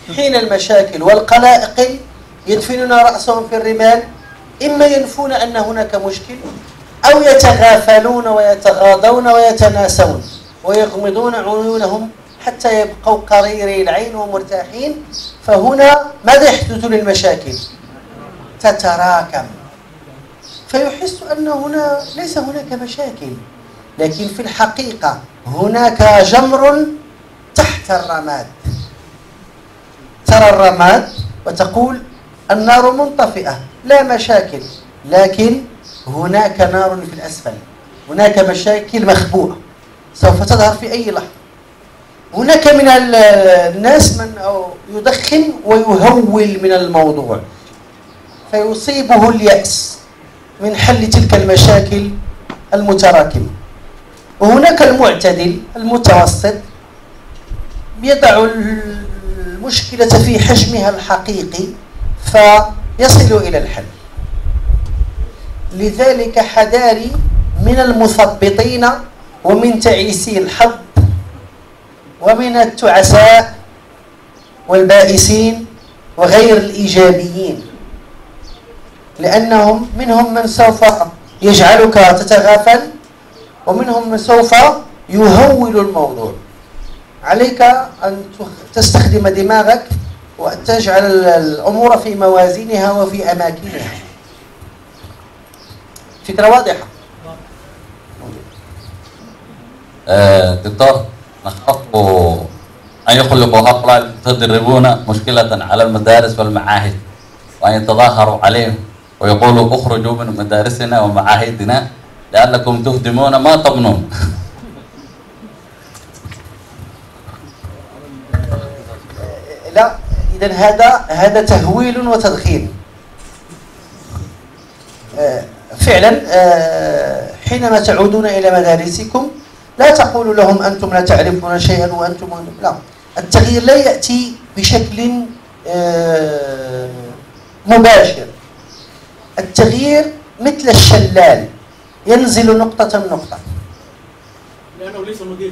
حين المشاكل والقلائق يدفنون رأسهم في الرمال، إما ينفون أن هناك مشكل أو يتغافلون ويتغاضون ويتناسون ويغمضون عيونهم حتى يبقوا قريري العين ومرتاحين. فهنا ماذا يحدث للمشاكل؟ تتراكم، فيحس أن هنا ليس هناك مشاكل، لكن في الحقيقة هناك جمر تحت الرماد. ترى الرماد وتقول النار منطفئة لا مشاكل، لكن هناك نار في الأسفل، هناك مشاكل مخبوءة سوف تظهر في أي لحظة. هناك من الناس من يدخن ويهول من الموضوع فيصيبه اليأس من حل تلك المشاكل المتراكمة. وهناك المعتدل المتوسط يضع المشكلة في حجمها الحقيقي فيصل إلى الحل. لذلك حذاري من المثبطين ومن تعيسي الحظ ومن التعساء والبائسين وغير الإيجابيين، لأنهم منهم من سوف يجعلك تتغافل ومنهم من سوف يهول الموضوع. عليك أن تستخدم دماغك وأن تجعل الأمور في موازينها وفي أماكنها. فكرة واضحة؟ دكتور، نخاف أن يخلقوا هؤلاء تدربون مشكلة على المدارس والمعاهد وأن يتظاهروا عليهم ويقولوا اخرجوا من مدارسنا ومعاهدنا لأنكم تهدمون ما تبنون. لا، إذن هذا تهويل وتضخيم. فعلا حينما تعودون إلى مدارسكم لا تقولوا لهم أنتم لا تعرفون شيئا وأنتم لا. التغيير لا يأتي بشكل مباشر. التغيير مثل الشلال ينزل نقطة نقطة. لأنه ليس مدير.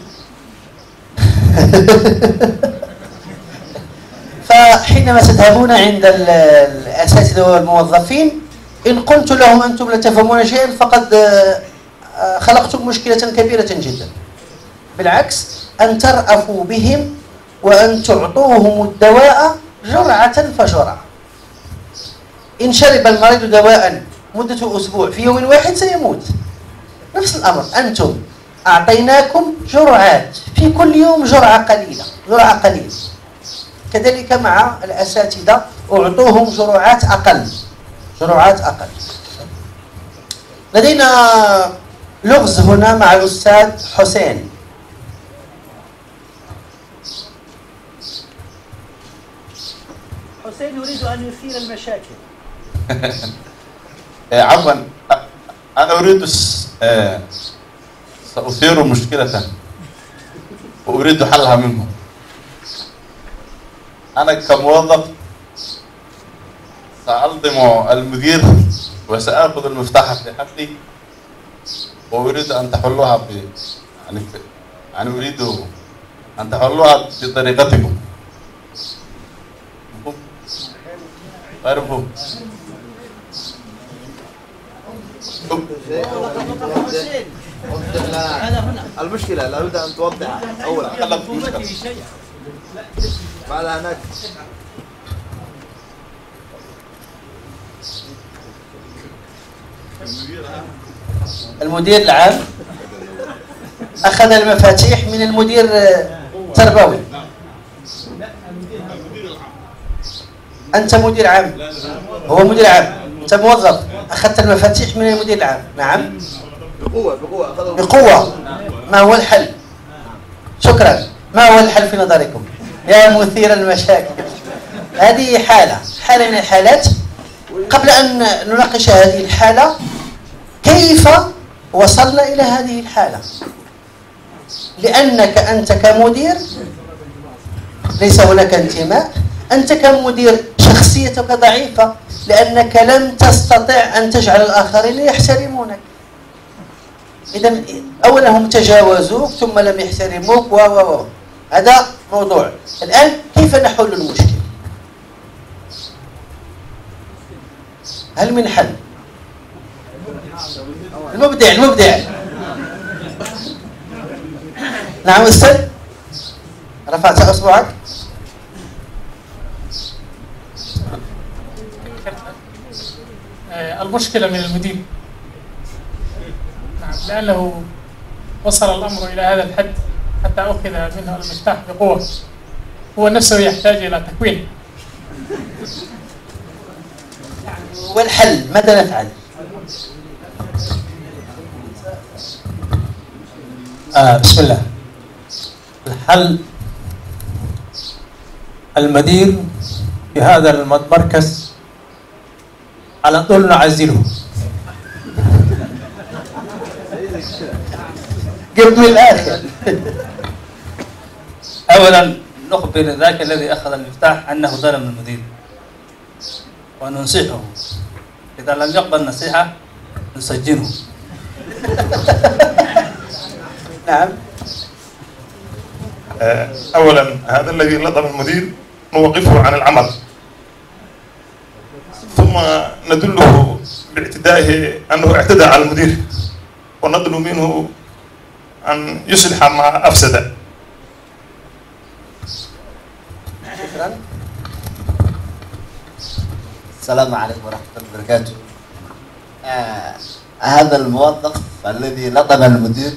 فحينما تذهبون عند الأساتذة والموظفين إن قلت لهم أنتم لا تفهمون شيئا فقد خلقتم مشكلة كبيرة جدا. بالعكس، أن ترأفوا بهم وأن تعطوهم الدواء جرعة فجرعة. إن شرب المريض دواء مدة أسبوع في يوم واحد سيموت. نفس الأمر، أنتم أعطيناكم جرعات في كل يوم جرعة قليلة. كذلك مع الأساتذة أعطوهم جرعات أقل. لدينا لغز هنا مع الأستاذ حسين. حسين يريد أن يثير المشاكل. عفوا، أنا أريد سأثير مشكلة وأريد حلها منه. أنا كموظف سألزم المدير وسأخذ المفتاح في حقي وأريد أن تحلوها يعني أريد أن تحلوها بطريقتكم. غير مفهوم. المشكلة لابد أن توضح أولا. بعد هناك المدير العام أخذ المفاتيح من المدير التربوي. أنت مدير عام، هو مدير عام، أنت موظف، أخذت المفاتيح من المدير العام. نعم، بقوة. ما هو الحل؟ شكرا. ما هو الحل في نظركم يا مثير المشاكل؟ هذه حالة من الحالات. قبل أن نناقش هذه الحالة، كيف وصلنا إلى هذه الحالة؟ لأنك أنت كمدير ليس هناك انتماء. أنت كمدير شخصيتك ضعيفة لأنك لم تستطع أن تجعل الآخرين يحترمونك. إذن أولا هم تجاوزوك ثم لم يحترموك هذا موضوع. الآن كيف نحل المشكلة؟ من حل. المبدع. نعم أستاذ، رفعت أصبعك. المشكلة من المدير. نعم، لأنه وصل الأمر إلى هذا الحد حتى أخذ منه المفتاح بقوة، هو نفسه يحتاج إلى تكوين. والحل ماذا نفعل؟ بسم الله. الحل المدير في هذا المركز على طول نعزله قبل من الآخر. أولا نخبر ذاك الذي أخذ المفتاح أنه ظلم المدير وننصحه، إذا لم يقبل النصيحة نسجنه. نعم. أولا هذا الذي لطم المدير نوقفه عن العمل، ثم ندله باعتدائه أنه اعتدى على المدير، ونطلب منه أن يصلح ما أفسد. شكرا. السلام عليكم ورحمة الله وبركاته. هذا الموظف الذي لطم المدير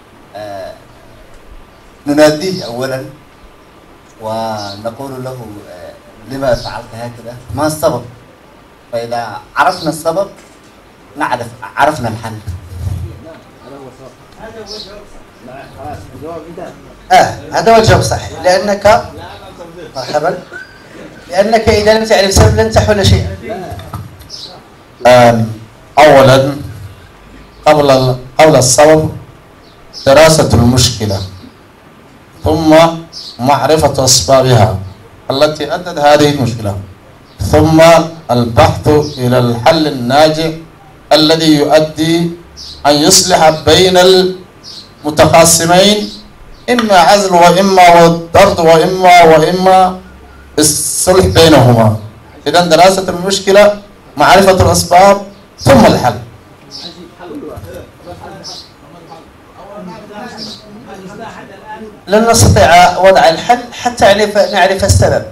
نناديه أولا ونقول له لما فعلت هكذا؟ ما السبب؟ فإذا عرفنا السبب عرفنا الحل. هذا هو الجواب صحيح، لأنك مرحبا، لأنك إذا لم تعرف السبب لن تحل شيئا. أولا قبل السبب دراسة المشكلة، ثم معرفة أسبابها التي أدت هذه المشكلة، ثم البحث إلى الحل الناجع الذي يؤدي أن يصلح بين المتخاصمين، إما عزل وإما طرد وإما الصلح بينهما. إذا دراسة المشكلة، معرفة الأسباب، ثم الحل. لن نستطيع وضع الحل حتى نعرف السبب.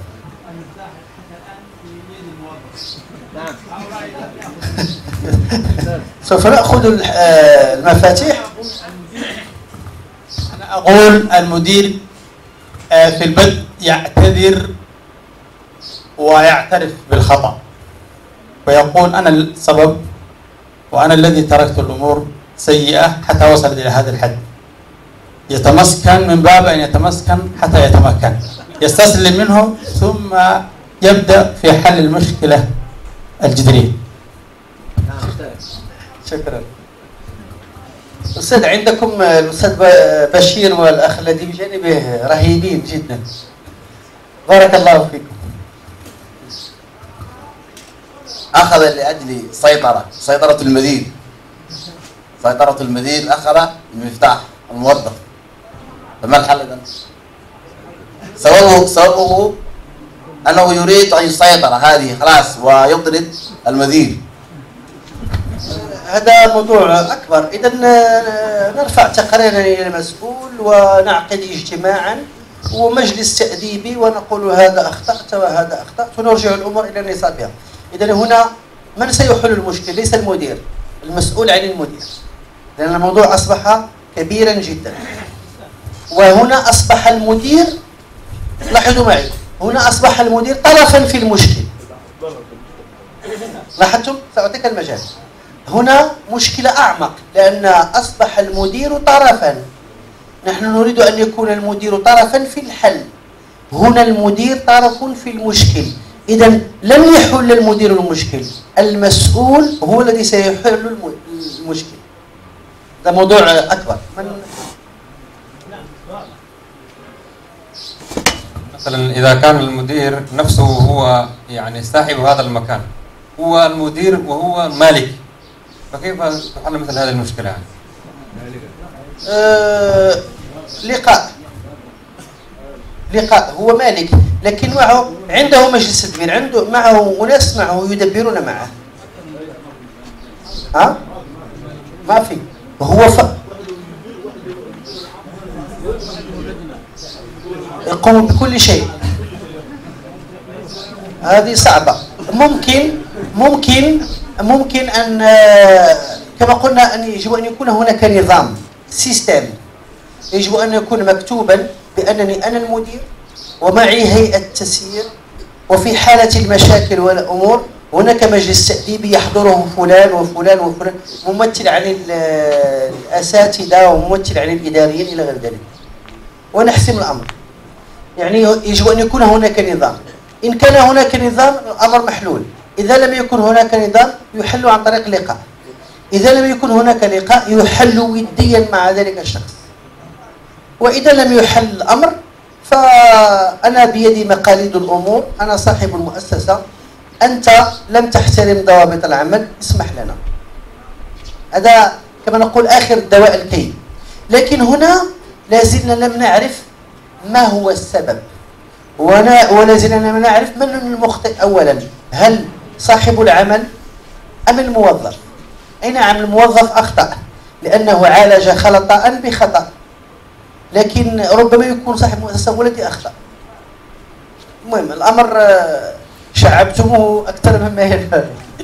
سوف نأخذ المفاتيح. أنا أقول المدير في البدء يعتذر ويعترف بالخطأ ويقول أنا السبب وأنا الذي تركت الأمور سيئة حتى وصلت إلى هذا الحد. يتمسكن من باب أن يتمسكن حتى يتمكن، يستسلم منه ثم يبدأ في حل المشكلة الجذرية. شكرا. أستاذ، عندكم الأستاذ بشير والأخ الذي بجانبه رهيبين جدا، بارك الله فيكم. أخذ لأجل سيطرة المدير. سيطرة المدير أخذ المفتاح الموظف. فما الحل إذن؟ سببه أنه يريد أن يسيطر هذه خلاص ويطرد المدير. هذا موضوع أكبر. إذا نرفع تقريرا إلى المسؤول ونعقد اجتماعا ومجلس تأديبي ونقول هذا أخطأت وهذا أخطأت ونرجع الأمور إلى نصابها. إذا هنا من سيحل المشكل؟ ليس المدير، المسؤول عن المدير، لأن الموضوع أصبح كبيرا جدا. وهنا أصبح المدير، لاحظوا معي، هنا أصبح المدير طرفا في المشكل. لاحظتم؟ سأعطيك المجال. هنا مشكلة أعمق، لأن أصبح المدير طرفا. نحن نريد أن يكون المدير طرفا في الحل، هنا المدير طرف في المشكل. إذا لم يحل المدير المشكل، المسؤول هو الذي سيحل المشكل. هذا موضوع أكبر. مثلا إذا كان المدير نفسه هو يعني صاحب هذا المكان، هو المدير وهو المالك، فكيف تحل مثل هذه المشكلة؟ لقاء هو مالك، لكن معه عنده مجلس تدبير، عنده معه أناس معه يدبرون معه. ها؟ ما في. هو يقوم بكل شيء. هذه صعبة. ممكن أن كما قلنا أن يجب أن يكون هناك نظام سيستم، يجب أن يكون مكتوبا بأنني أنا المدير ومعي هيئة تسيير، وفي حالة المشاكل والأمور هناك مجلس تأديبي يحضره فلان وفلان وفلان، ممثل عن الأساتذة وممثل عن الإداريين إلى غير ذلك، ونحسم الأمر. يعني يجب أن يكون هناك نظام. إن كان هناك نظام الأمر محلول. إذا لم يكن هناك نظام يحل عن طريق لقاء. إذا لم يكن هناك لقاء يحل وديا مع ذلك الشخص. وإذا لم يحل الأمر فأنا بيدي مقاليد الأمور، أنا صاحب المؤسسة، أنت لم تحترم ضوابط العمل، اسمح لنا. هذا كما نقول آخر دواء الكي. لكن هنا لازلنا لم نعرف ما هو السبب، ولازلنا لم نعرف من المخطئ أولا، هل صاحب العمل أم الموظف؟ أي نعم الموظف أخطأ لأنه عالج خطأ بخطأ، لكن ربما يكون صاحب المؤسسة هو الذي أخطأ. المهم الأمر شعبتموه أكثر مما ينبغي.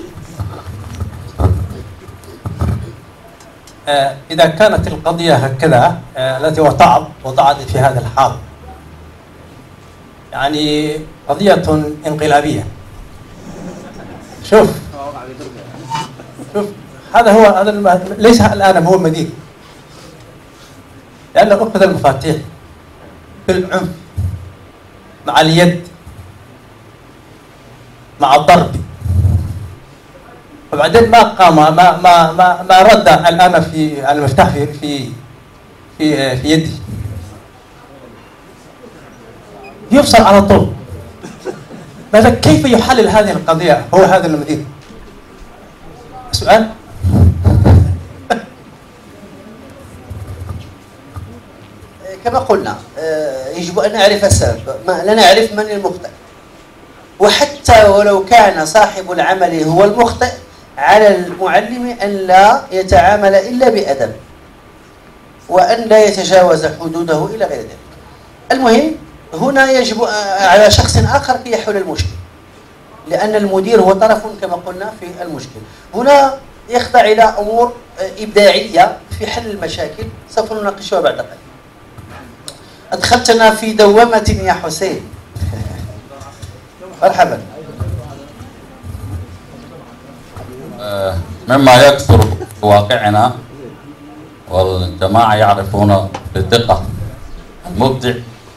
إذا كانت القضية هكذا التي وضعت في هذا الحال، يعني قضية انقلابية. شوف هذا ليس الآن هو المدير، لأنه أخذ المفاتيح بالعنف مع اليد مع الضرب، وبعدين ما قام ما رد الآن في المفتاح في يدي، يفصل على طول. ماذا كيف يحلل هذه القضية هو هذا المدير؟ سؤال. كما قلنا يجب أن نعرف السبب، لا نعرف من المخطئ، وحتى ولو كان صاحب العمل هو المخطئ على المعلم أن لا يتعامل إلا بأدب، وأن لا يتجاوز حدوده إلى غير ذلك. المهم هنا يجب على شخص آخر كي يحل المشكل، لأن المدير هو طرف كما قلنا في المشكل. هنا يخضع إلى أمور إبداعية في حل المشاكل سوف نناقشها بعد قليل. أدخلتنا في دوامة يا حسين. مرحبا. مما يكثر في واقعنا والجماعة يعرفون بدقة المبدع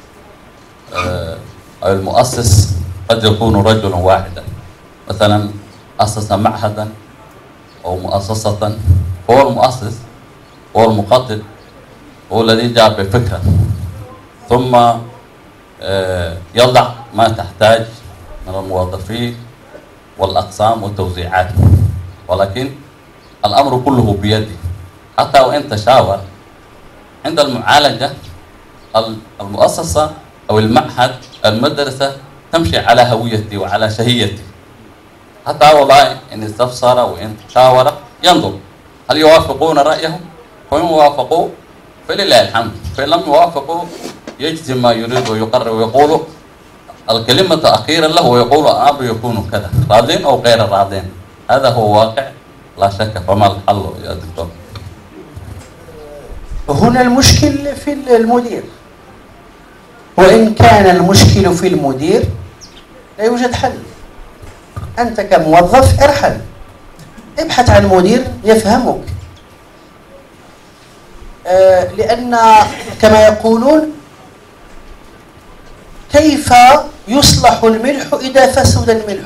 أو المؤسس قد يكون رجلا واحدا، مثلا أسس معهدا أو مؤسسة، هو المؤسس، هو المقدم، هو الذي جاء بفكرة، ثم يضع ما تحتاج من الموظفين والأقسام والتوزيعات، ولكن الأمر كله بيده. حتى وإن تشاور عند المعالجة المؤسسة أو المعهد المدرسة تمشي على هويتي وعلى شهيتي، حتى والله إن استفسر وإن تشاور ينظر هل يوافقون رأيه، فإن وافقوا فلله الحمد، فإن لم يوافقوا يجزم ما يريد ويقرر ويقول الكلمة أخيرا له ويقول الأمر يكون كذا، راضين أو غير راضين. هذا هو واقع لا شك. فما الحل يا دكتور؟ هنا المشكل في المدير، وإن كان المشكل في المدير لا يوجد حل. أنت كموظف ارحل، ابحث عن مدير يفهمك، لأن كما يقولون كيف يصلح الملح إذا فسد الملح؟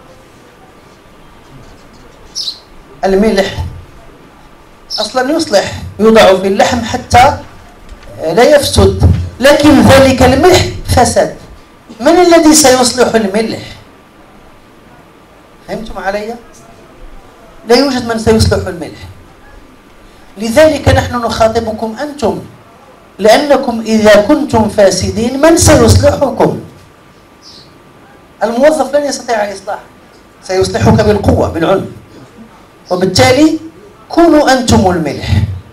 الملح أصلا يصلح، يوضع في اللحم حتى لا يفسد، لكن ذلك الملح فسد. من الذي سيصلح الملح؟ فهمتم علي؟ لا يوجد من سيصلح الملح. لذلك نحن نخاطبكم أنتم، لأنكم إذا كنتم فاسدين من سيصلحكم؟ الموظف لن يستطيع إصلاحك، سيصلحك بالقوة بالعنف، وبالتالي كونوا أنتم الملح.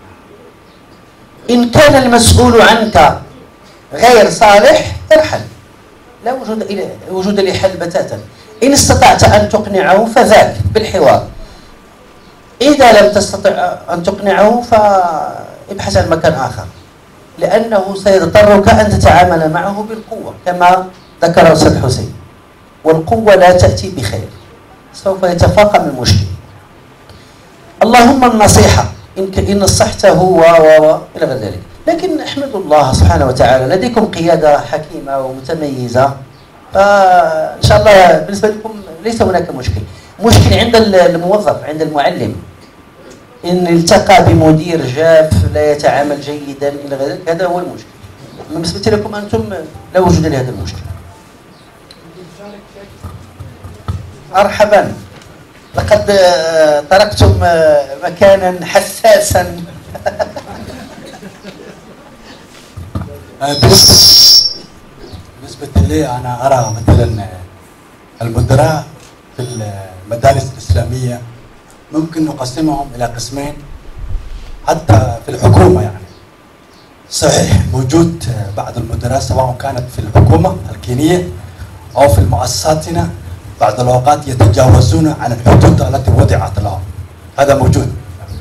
إن كان المسؤول عنك غير صالح ارحل، لا وجود لحل بتاتا. إن استطعت أن تقنعه فذاك بالحوار، إذا لم تستطع أن تقنعه فابحث عن مكان آخر، لأنه سيضطرك أن تتعامل معه بالقوة كما ذكر الأستاذ حسين، والقوة لا تأتي بخير، سوف يتفاقم المشكل. اللهم النصيحة إن نصحته إلى غير ذلك. لكن احمدوا الله سبحانه وتعالى، لديكم قيادة حكيمة ومتميزة، فإن شاء الله بالنسبة لكم ليس هناك مشكل عند الموظف، عند المعلم، إن التقى بمدير جاف لا يتعامل جيدا إلى غير ذلك، هذا هو المشكل. بالنسبة لكم أنتم لا وجود لهذا المشكل. مرحبا، لقد تركتم مكانا حساسا. بالنسبة لي أنا أرى مثلا المدراء في المدارس الإسلامية ممكن نقسمهم إلى قسمين، حتى في الحكومة يعني صحيح موجود بعض المدراء سواء كانت في الحكومة الكينية أو في مؤسساتنا بعض الأوقات يتجاوزون عن الحدود التي وضعت لهم، هذا موجود.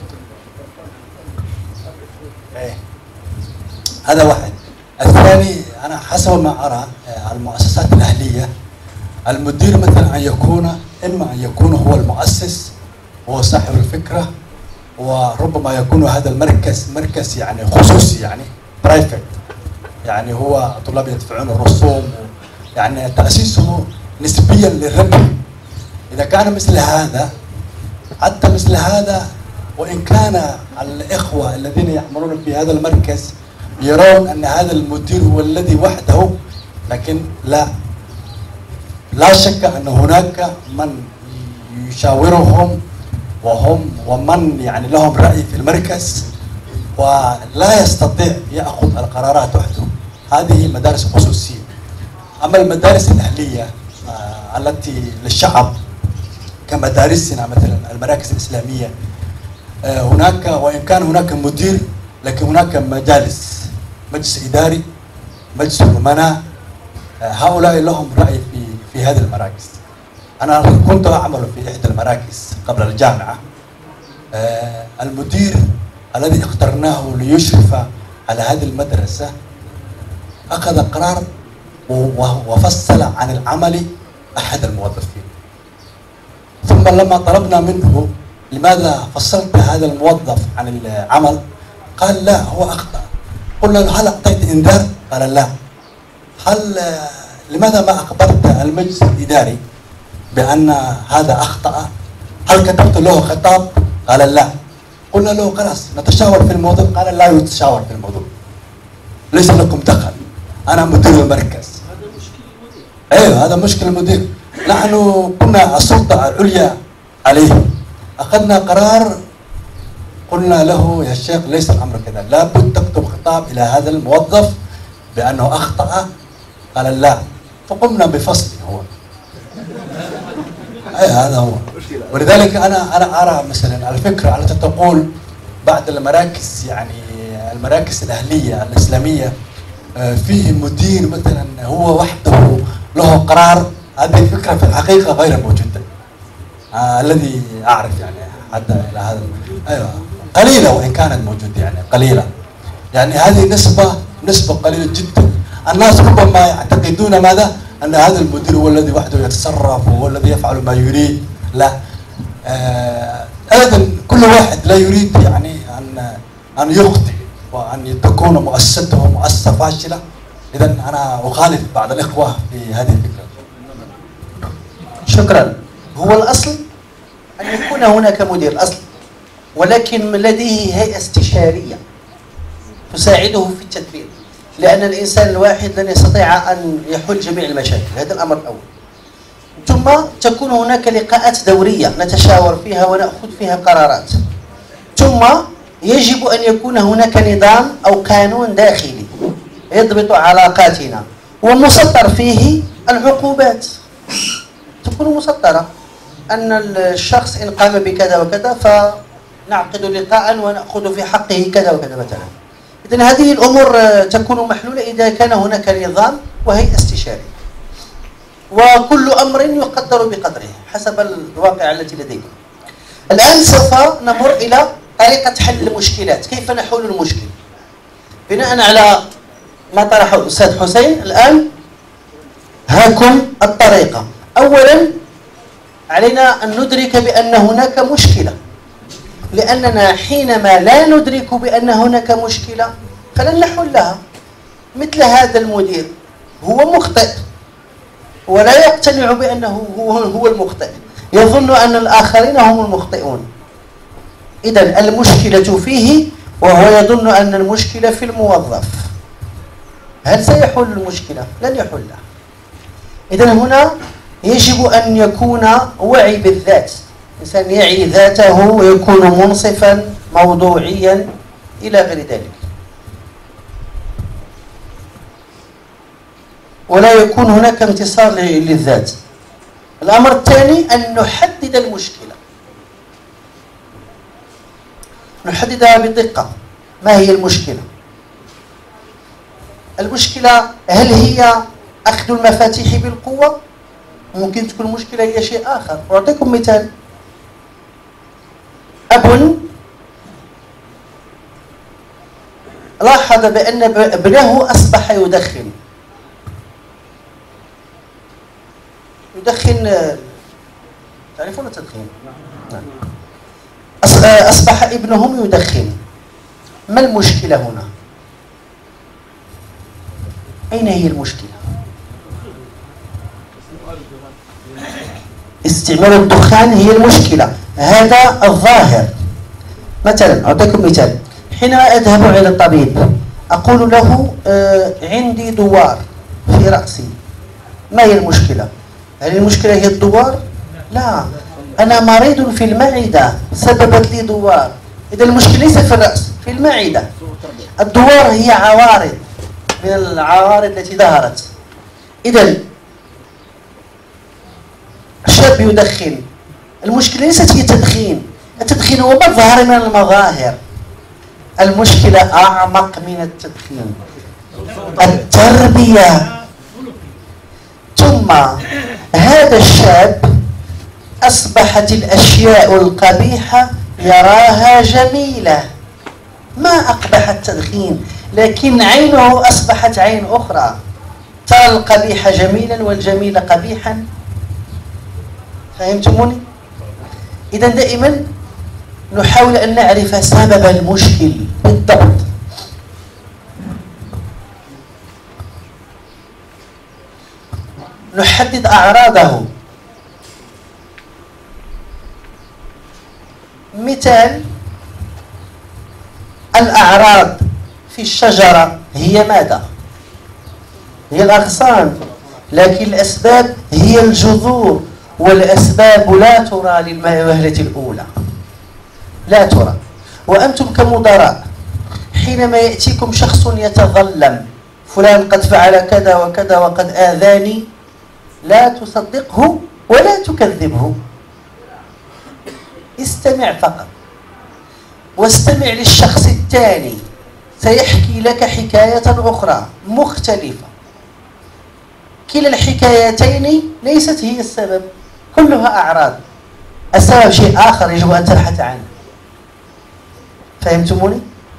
هذا واحد. الثاني أنا حسب ما أرى المؤسسات الأهلية المدير مثلا أن يكون إما أن يكون هو المؤسس وهو صاحب الفكرة، وربما يكون هذا المركز مركز يعني خصوصي يعني برايفت، يعني هو طلاب يدفعون الرسوم، يعني تأسيسه نسبيا للربح. إذا كان مثل هذا، حتى مثل هذا وإن كان الإخوة الذين يعملون في هذا المركز يرون أن هذا المدير هو الذي وحده، لكن لا شك أن هناك من يشاورهم ومن يعني لهم رأي في المركز ولا يستطيع يأخذ القرارات وحده. هذه مدارس خصوصية. أما المدارس الأهلية التي للشعب كمدارسنا مثلا المراكز الإسلامية، هناك وإن كان هناك مدير لكن هناك مجلس إداري، مجلس الأمناء، هؤلاء لهم رأي في هذه المراكز. أنا كنت أعمل في إحدى المراكز قبل الجامعة، المدير الذي اخترناه ليشرف على هذه المدرسة أخذ قرار وفصل عن العمل أحد الموظفين، ثم لما طلبنا منه لماذا فصلت هذا الموظف عن العمل قال لا هو أخطأ. قلنا له هل أعطيت إنذار؟ قال لا. لماذا ما أخبرت المجلس الإداري بأن هذا أخطأ؟ هل كتبت له خطاب؟ قال لا. قلنا له خلاص نتشاور في الموضوع، قال لا يتشاور في الموضوع، ليس لكم دخل، أنا مدير المركز. ايوه هذا مشكلة المدير. نحن كنا السلطة العليا عليه، أخذنا قرار قلنا له يا شيخ ليس الأمر كذا، لابد تكتب خطاب إلى هذا الموظف بأنه أخطأ. قال لا، فقمنا بفصله هو. هذا هو. ولذلك أنا أرى مثلا الفكرة التي تقول بعض المراكز يعني المراكز الأهلية الإسلامية فيه مدير مثلا هو وحده له قرار، هذه الفكرة في الحقيقة غير موجودة. الذي أعرف يعني حتى إلى هذا أيوة قليلة وإن كانت موجودة يعني قليلة، يعني هذه نسبة قليلة جدا. الناس ربما يعتقدون ماذا؟ أن هذا المدير هو الذي وحده يتصرف وهو الذي يفعل ما يريد. لا، أيضا كل واحد لا يريد يعني أن يخطئ وأن تكون مؤسسته مؤسسة فاشلة. إذا أنا أخالف بعض الإخوة في هذه الفكرة. شكرا. هو الأصل أن يكون هناك مدير الأصل، ولكن لديه هيئة استشارية تساعده في التدبير، لأن الإنسان الواحد لن يستطيع أن يحل جميع المشاكل، هذا الأمر الأول. ثم تكون هناك لقاءات دورية نتشاور فيها ونأخذ فيها قرارات. ثم يجب أن يكون هناك نظام أو قانون داخلي يضبط علاقاتنا ومسطر فيه العقوبات، تكون مسطرة أن الشخص إن قام بكذا وكذا نعقد لقاء ونأخذ في حقه كذا وكذا مثلا. إذن هذه الأمور تكون محلولة إذا كان هناك نظام وهيئة استشارية، وكل أمر يقدر بقدره حسب الواقع التي لدينا. الآن سوف نمر إلى طريقة حل المشكلات. كيف نحل المشكل؟ بناء على ما طرحه الأستاذ حسين الآن هاكم الطريقة. أولا علينا أن ندرك بأن هناك مشكلة، لأننا حينما لا ندرك بأن هناك مشكلة فلن نحلها. مثل هذا المدير هو مخطئ ولا يقتنع بأنه هو المخطئ، يظن أن الآخرين هم المخطئون. إذن المشكلة فيه وهو يظن أن المشكلة في الموظف. هل سيحل المشكلة؟ لن يحلها. إذن هنا يجب أن يكون وعي بالذات، الإنسان يعي ذاته ويكون منصفا موضوعيا إلى غير ذلك، ولا يكون هناك انتصار للذات. الأمر الثاني أن نحدد المشكلة، نحددها بدقة. ما هي المشكلة؟ المشكلة هل هي أخذ المفاتيح بالقوة؟ ممكن تكون المشكلة هي شيء آخر. أعطيكم مثال. أب لاحظ بأن ابنه أصبح يدخن. تعرفون التدخين؟ أصبح ابنهم يدخن. ما المشكلة هنا؟ أين هي المشكلة؟ استعمال الدخان هي المشكلة، هذا الظاهر. مثلا أعطيكم مثال. حينما أذهب إلى الطبيب أقول له عندي دوار في رأسي. ما هي المشكلة؟ هل المشكلة هي الدوار؟ لا، أنا مريض في المعدة سببت لي دوار. إذا المشكلة ليس في الرأس، في المعدة. الدوار هي عوارض من العوارض التي ظهرت. إذا شاب يدخن، المشكلة ليست هي التدخين، التدخين هو مظهر من المظاهر. المشكلة أعمق من التدخين، التربية. ثم هذا الشاب أصبحت الأشياء القبيحة يراها جميلة. ما أقبح التدخين، لكن عينه أصبحت عين أخرى، ترى القبيح جميلا والجميل قبيحا. فهمتموني؟ إذا دائما نحاول أن نعرف سبب المشكل بالضبط. نحدد أعراضه. مثال الأعراض في الشجرة هي ماذا؟ هي الأغصان، لكن الأسباب هي الجذور، والأسباب لا ترى للوهلة الأولى، لا ترى. وأنتم كمدراء حينما يأتيكم شخص يتظلم، فلان قد فعل كذا وكذا وقد آذاني، لا تصدقه ولا تكذبه، استمع فقط، واستمع للشخص الثاني سيحكي لك حكاية أخرى مختلفة. كلا الحكايتين ليست هي السبب، كلها أعراض. السبب شيء آخر يجب أن تبحث عنه. فهمتموني؟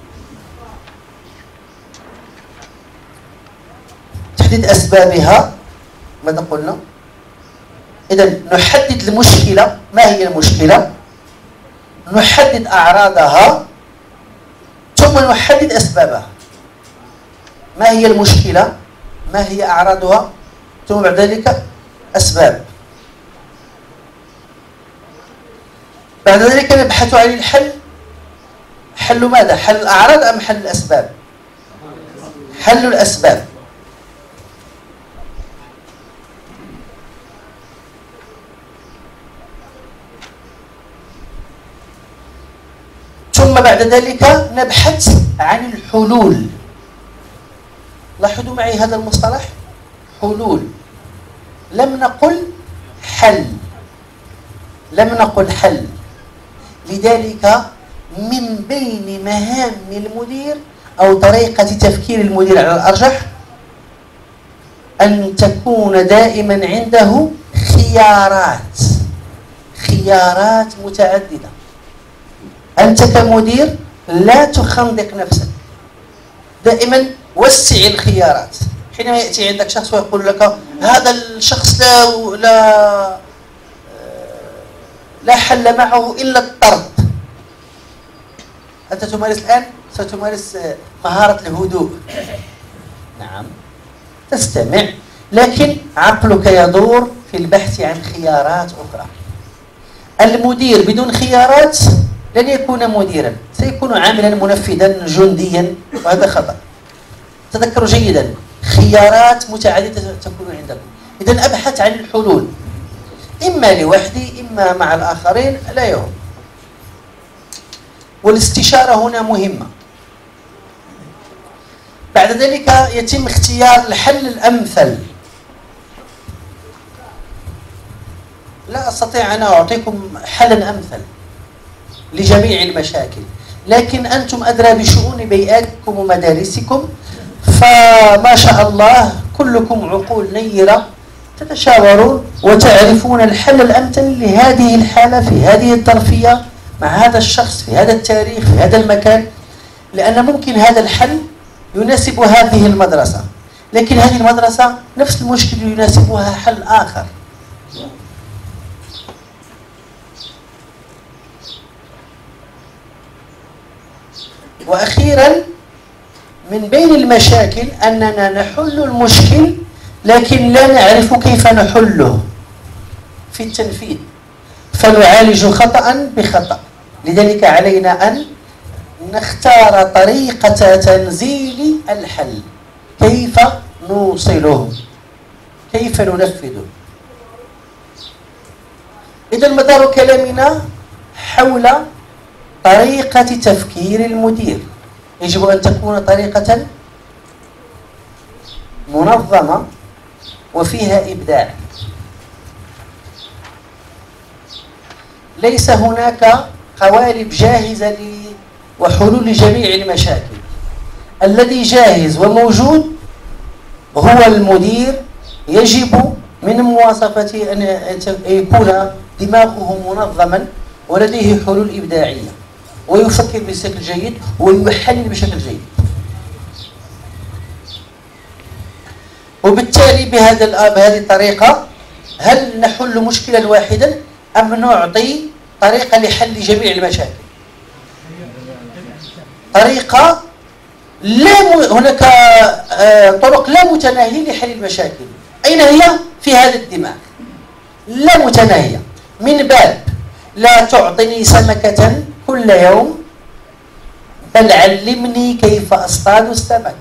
تحديد أسبابها ماذا قلنا؟ إذا نحدد المشكلة، ما هي المشكلة؟ نحدد أعراضها، ثم نحدد أسبابها. ما هي المشكلة؟ ما هي أعراضها؟ ثم بعد ذلك أسباب. بعد ذلك نبحث عن الحل. حل ماذا؟ حل الأعراض أم حل الأسباب؟ حل الأسباب. ثم بعد ذلك نبحث عن الحلول. لاحظوا معي هذا المصطلح، حلول. لم نقل حل، لم نقل حل. لذلك من بين مهام المدير أو طريقة تفكير المدير على الأرجح أن تكون دائما عنده خيارات متعددة. أنت كمدير لا تخنق نفسك، دائما وسع الخيارات. حينما يأتي عندك شخص ويقول لك هذا الشخص لا حل معه إلا الطرد، أنت تمارس الآن ستمارس مهارة الهدوء. نعم، تستمع، لكن عقلك يدور في البحث عن خيارات أخرى. المدير بدون خيارات لن يكون مديرا، سيكون عاملا منفذا جنديا، وهذا خطأ. تذكروا جيدا، خيارات متعددة تكون عندكم. إذن أبحث عن الحلول، إما لوحدي إما مع الآخرين، لا يهم. والاستشارة هنا مهمة. بعد ذلك يتم اختيار الحل الأمثل. لا أستطيع أن أعطيكم حلا أمثل لجميع المشاكل، لكن أنتم أدرى بشؤون بيئاتكم ومدارسكم، فما شاء الله كلكم عقول نيرة، تتشاورون وتعرفون الحل الأمثل لهذه الحالة في هذه الظرفية مع هذا الشخص في هذا التاريخ في هذا المكان. لأن ممكن هذا الحل يناسب هذه المدرسة، لكن هذه المدرسة نفس المشكل يناسبها حل آخر. وأخيرا، من بين المشاكل أننا نحل المشكل لكن لا نعرف كيف نحله في التنفيذ، فنعالج خطأ بخطأ. لذلك علينا أن نختار طريقة تنزيل الحل، كيف نوصله، كيف ننفذه. إذا مدار كلامنا حول طريقة تفكير المدير. يجب أن تكون طريقة منظمة وفيها إبداع. ليس هناك قوالب جاهزة وحلول لجميع المشاكل. الذي جاهز وموجود هو المدير. يجب من مواصفته أن يكون دماغه منظما ولديه حلول إبداعية ويفكر بشكل جيد ويحلل بشكل جيد. وبالتالي بهذه الطريقة هل نحل مشكلا واحدا أم نعطي طريقة لحل جميع المشاكل؟ طريقة هناك طرق لا متناهية لحل المشاكل. أين هي؟ في هذا الدماغ، لا متناهية. من باب لا تعطني سمكة كل يوم، بل علمني كيف أصطاد السمك.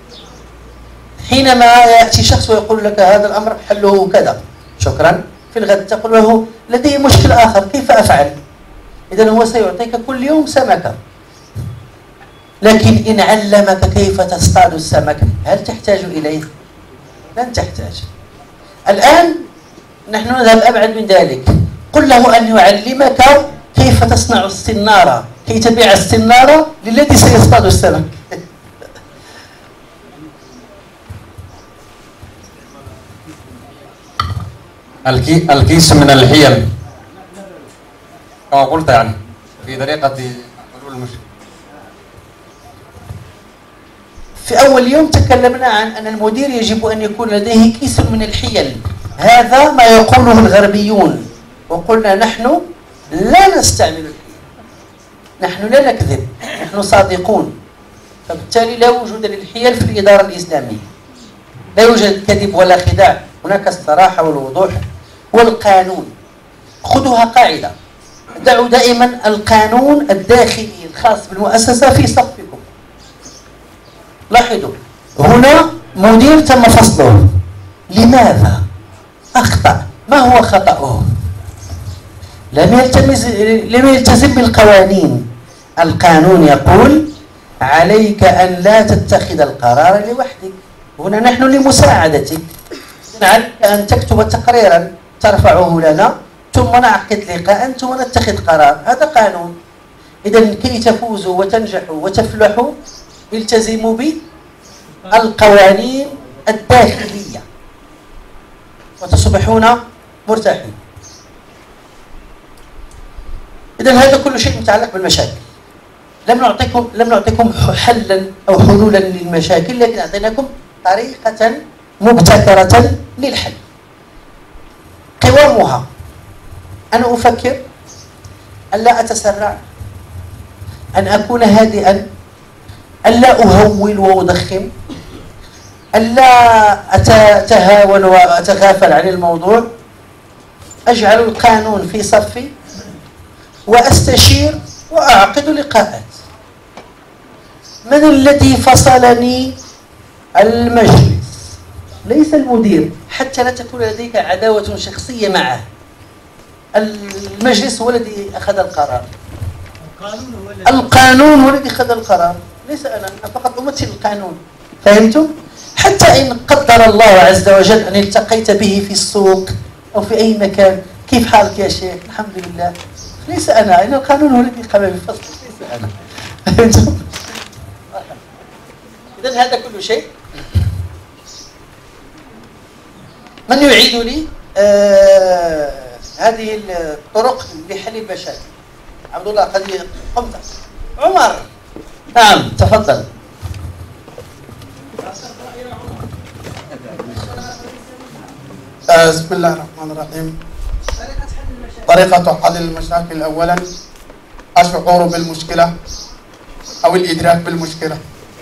حينما يأتي شخص ويقول لك هذا الأمر حله كذا، شكرا، في الغد تقول له لدي مشكل آخر، كيف أفعل؟ إذن هو سيعطيك كل يوم سمكة، لكن إن علمك كيف تصطاد السمك هل تحتاج إليه؟ لن تحتاج. الآن نحن نذهب أبعد من ذلك، قل له أن يعلمك كيف تصنع السنارة كي تبيع السنارة للذي سيصطاد السمك. الكيس من الحيل كما قلت، يعني في طريقة حلول المشكلة. في أول يوم تكلمنا عن أن المدير يجب أن يكون لديه كيس من الحيل. هذا ما يقوله الغربيون، وقلنا نحن لا نستعمل الحيل، نحن لا نكذب، نحن صادقون. فبالتالي لا وجود للحيل في الإدارة الإسلامية، لا يوجد كذب ولا خداع، هناك الصراحة والوضوح والقانون. خذوها قاعدة، دعوا دائما القانون الداخلي الخاص بالمؤسسة في صفكم. لاحظوا هنا مدير تم فصله، لماذا؟ أخطأ، ما هو خطأه؟ لم يلتزم بالقوانين. القانون يقول عليك أن لا تتخذ القرار لوحدك، هنا نحن لمساعدتك. عليك أن تكتب تقريرا ترفعه لنا، ثم نعقد لقاء ثم نتخذ قرار. هذا قانون. إذا كي تفوزوا وتنجحوا وتفلحوا التزموا بالقوانين الداخلية وتصبحون مرتاحين. إذا هذا كل شيء متعلق بالمشاكل. لم نعطيكم حلا أو حلولا للمشاكل، لكن أعطيناكم طريقة مبتكرة للحل. قوامها أنا أفكر أن لا أتسرع، أن أكون هادئا، أن لا أهول وأضخم، أن لا أتهاون وأتغافل عن الموضوع، أجعل القانون في صفي وأستشير وأعقد لقاءات. من الذي فصلني؟ المجلس، ليس المدير، حتى لا تكون لديك عداوة شخصية معه. المجلس هو الذي أخذ القرار، القانون هو الذي أخذ القرار، ليس أنا فقط أمثل القانون. فهمتم؟ حتى إن قدر الله عز وجل أن التقيت به في السوق أو في أي مكان، كيف حالك يا شيخ؟ الحمد لله، ليس أنا، إن القانون هو الذي قام بفصل، ليس أنا. فهمتم؟ إذن هذا كل شيء. من يعيد لي هذه الطرق لحل المشاكل؟ عبد الله قد قمت. عمر، نعم تفضل. بسم الله الرحمن الرحيم. طريقة حل المشاكل: أولا الشعور بالمشكلة أو الإدراك بالمشكلة.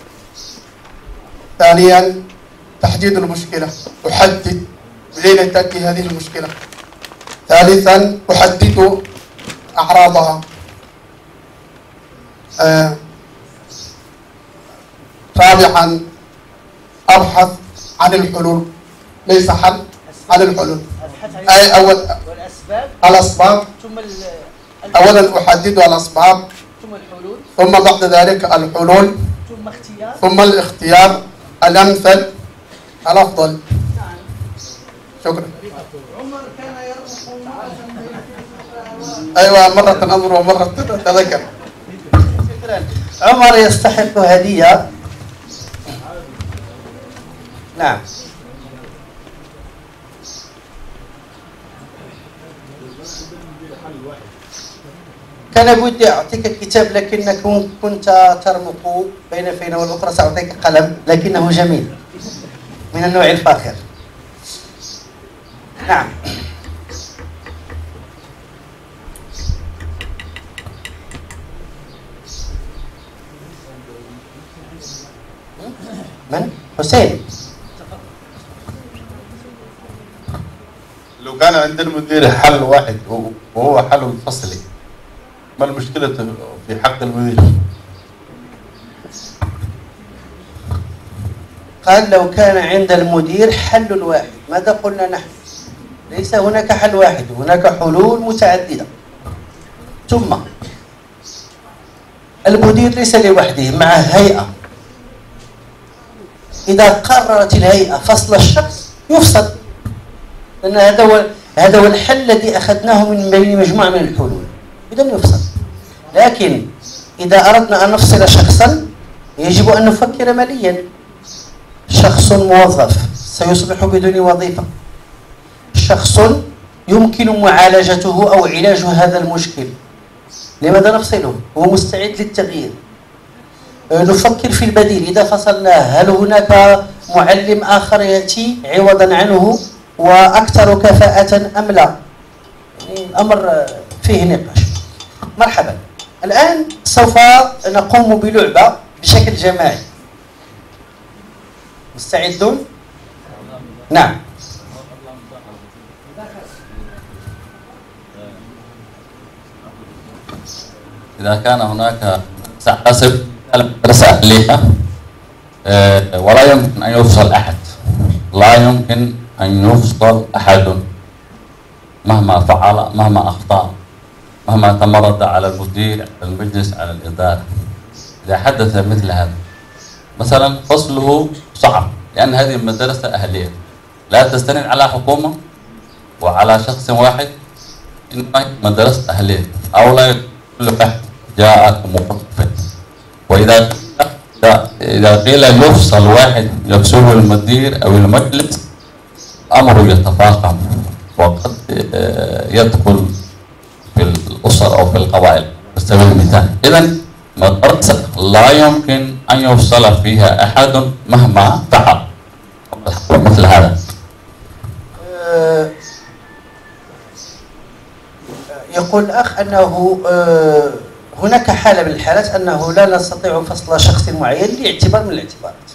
ثانيا تحديد المشكلة، أحدد من أين تأتي هذه المشكلة. ثالثا أحدد أعراضها. رابعا أبحث عن الحلول، ليس حل، عن الحلول. أي أول الأسباب، أولا أحدد الأسباب، ثم بعد ذلك الحلول، ثم الاختيار الأمثل الأفضل. شكرا. أيوة، مرة أنظر ومرة أتذكر. عمر يستحق هدية. نعم. كان بدي أعطيك الكتاب لكنك كنت ترمق بين فينا والأخرى، سأعطيك قلم لكنه جميل من النوع الفاخر. نعم. من؟ حسين. لو كان عند المدير حل واحد وهو حل منفصلي، ما المشكلة في حق المدير؟ قال لو كان عند المدير حل واحد. ماذا قلنا نحن؟ ليس هناك حل واحد، هناك حلول متعددة. ثم المدير ليس لوحده، مع هيئة. إذا قررت الهيئة فصل الشخص يفصل، لأن هذا هو الحل الذي أخذناه من بين مجموعة من الحلول، إذا يفصل. لكن إذا أردنا أن نفصل شخصا يجب أن نفكر ماليا. شخص موظف سيصبح بدون وظيفة، شخص يمكن معالجته أو علاج هذا المشكل، لماذا نفصله؟ هو مستعد للتغيير. نفكر في البديل. إذا فصلناه هل هناك معلم آخر يأتي عوضا عنه وأكثر كفاءة أم لا؟ الأمر فيه نقاش. مرحبا. الآن سوف نقوم بلعبة بشكل جماعي. مستعدون؟ نعم. إذا كان هناك حسب المدرسة أهلية ولا يمكن أن يفصل أحد، لا يمكن أن يفصل أحد مهما فعل، مهما أخطأ، مهما تمرد على المدير، على المجلس، على الإدارة. إذا حدث مثل هذا مثلا فصله صعب، لأن هذه المدرسة أهلية لا تستند على حكومة وعلى شخص واحد، إنما مدرسة أهلية. أو لا كل واحد جاءك مخفف. وإذا قيل يفصل واحد يفصله المدير أو المجلس أمره يتفاقم وقد يدخل في الأسر أو في القبائل على سبيل المثال. إذا مدرسة لا يمكن أن يفصل فيها أحد مهما فعل مثل هذا. يقول الأخ أنه هناك حالة من الحالات أنه لا نستطيع فصل شخص معين لاعتبار من الاعتبارات.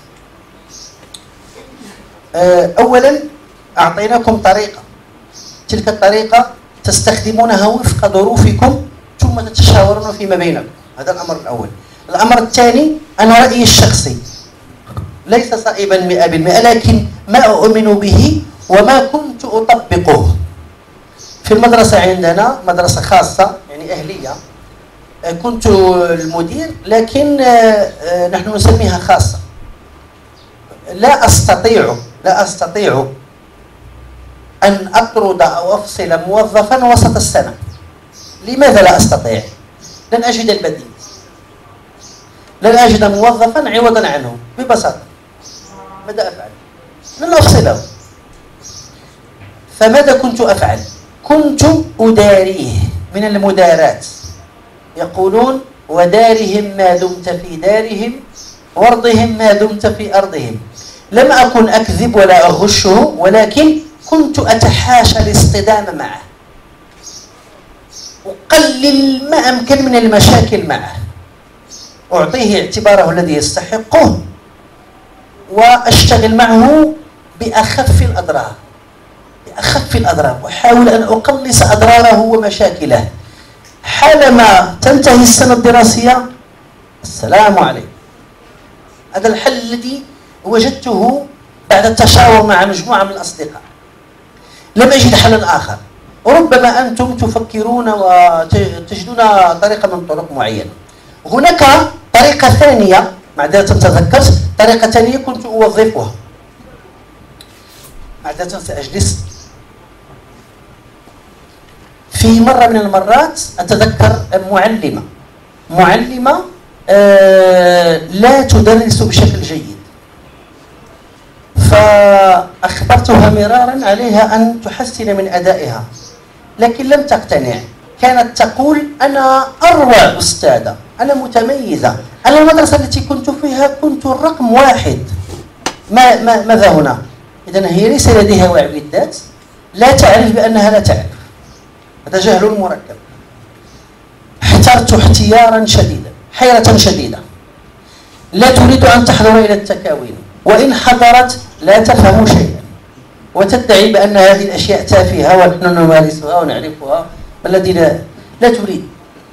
أولا أعطيناكم طريقة، تلك الطريقة تستخدمونها وفق ظروفكم ثم تتشاورون فيما بينكم، هذا الأمر الأول. الأمر الثاني أنا رأيي الشخصي ليس صائبا 100%، لكن ما أؤمن به وما كنت أطبقه في المدرسة عندنا، مدرسة خاصة يعني أهلية، كنت المدير لكن نحن نسميها خاصة. لا أستطيع أن أطرد أو أفصل موظفا وسط السنة. لماذا لا أستطيع؟ لن أجد البديل، لن أجد موظفا عوضا عنه ببساطة. ماذا أفعل؟ لن أفصله. فماذا كنت أفعل؟ كنت أداريه من المدارات. يقولون ودارهم ما دمت في دارهم وارضهم ما دمت في أرضهم. لم أكن أكذب ولا أغشه، ولكن كنت أتحاشى الاصطدام معه، أقلل ما أمكن من المشاكل معه، أعطيه اعتباره الذي يستحقه، وأشتغل معه بأخف الأضرار، وأحاول أن أقلص أضراره ومشاكله. حالما تنتهي السنة الدراسية السلام عليكم. هذا الحل الذي وجدته بعد التشاور مع مجموعة من الأصدقاء، لم أجد حلا آخر. ربما أنتم تفكرون وتجدون طريقة من طرق معينة. هناك طريقة ثانية، معذرة تذكرت طريقة ثانية كنت أوظفها، معذرة سأجلس. في مرة من المرات أتذكر معلمة لا تدرس بشكل جيد، فأخبرتها مرارا عليها أن تحسن من أدائها، لكن لم تقتنع. كانت تقول أنا أروع أستاذة، أنا متميزة، أنا المدرسة التي كنت فيها كنت الرقم 1. ماذا هنا؟ إذن هي ليس لديها وعي بالذات، لا تعرف بأنها لا تعرف. هذا جهل مركب. احترت احتيارا شديدا، حيرة شديدة، لا تريد أن تحضر إلى التكاوين، وإن حضرت لا تفهم شيئا، وتدعي بأن هذه الأشياء تافهة ونحن نمارسها ونعرفها، الذي لا تريد.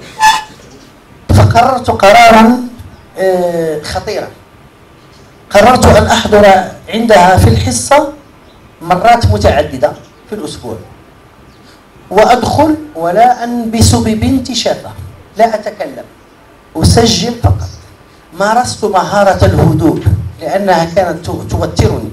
فقررت قرارا خطيرا، قررت أن أحضر عندها في الحصة مرات متعددة في الأسبوع، وأدخل ولا أنبس ببنت شافة، لا أتكلم، أسجل فقط. مارست مهارة الهدوء لأنها كانت توترني.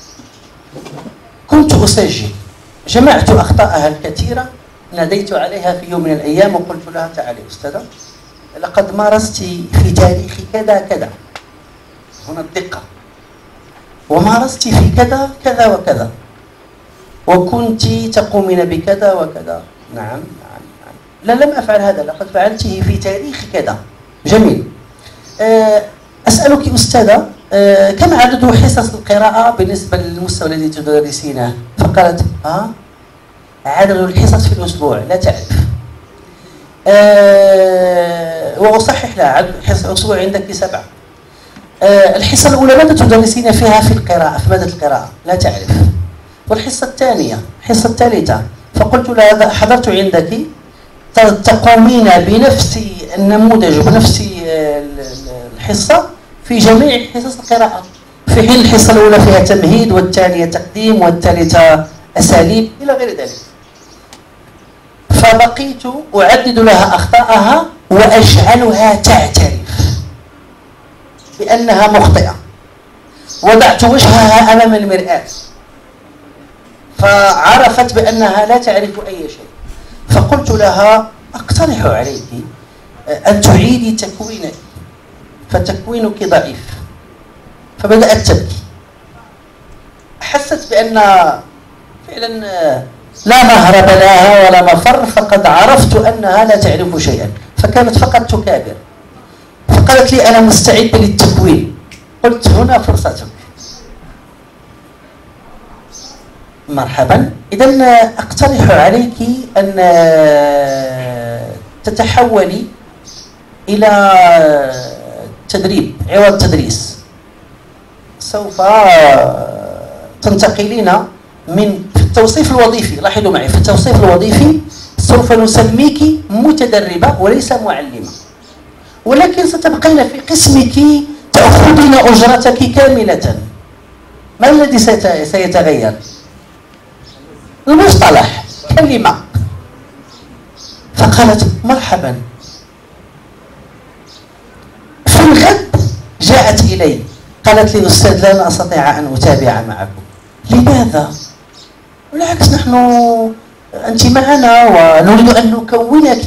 كنت أسجل، جمعت أخطاءها الكثيرة، ناديت عليها في يوم من الأيام وقلت لها تعالي أستاذة، لقد مارست في تاريخ كذا كذا، هنا الدقة، ومارست في كذا كذا وكذا، وكنت تقومين بكذا وكذا. نعم. لا، لم أفعل هذا، لقد فعلته في تاريخ كذا. جميل. أسألك أستاذة، كم عدد حصص القراءة بالنسبة للمستوى الذي تدرسينه؟ فقالت عدد الحصص في الأسبوع لا تعرف. وأصحح لها عدد الحصص في الأسبوع عندك 7. الحصة الأولى ماذا تدرسين فيها في القراءة، في مادة القراءة؟ لا تعرف. والحصة الثانية، الحصة الثالثة، فقلت لها حضرت عندك تقومين بنفس النموذج ونفس الحصة في جميع حصص القراءة، في حين الحصة الأولى فيها تمهيد، والثانية تقديم، والثالثة أساليب إلى غير ذلك. فبقيت أعدد لها أخطاءها وأجعلها تعترف بأنها مخطئة. وضعت وجهها أمام المرآة فعرفت بأنها لا تعرف أي شيء. فقلت لها أقترح عليك أن تعيدي تكوينك، فتكوينك ضعيف. فبدأت تبكي، حست بأن فعلا لا مهرب لها ولا مفر، فقد عرفت أنها لا تعرف شيئا، فكانت فقط تكابر. فقالت لي أنا مستعدة للتكوين. قلت هنا فرصتك. مرحبا. إذن أقترح عليك أن تتحولي إلى تدريب عوض تدريس. سوف تنتقلين من في التوصيف الوظيفي، لاحظوا معي، في التوصيف الوظيفي سوف نسميك متدربة وليس معلمة، ولكن ستبقين في قسمك تأخذين أجرتك كاملة. ما الذي سيتغير؟ المصطلح، كلمة. فقالت مرحبا. في الغد جاءت إلي قالت لي أستاذ لن أستطيع أن أتابع معكم. لماذا؟ بالعكس نحن أنت معنا ونريد أن نكونك.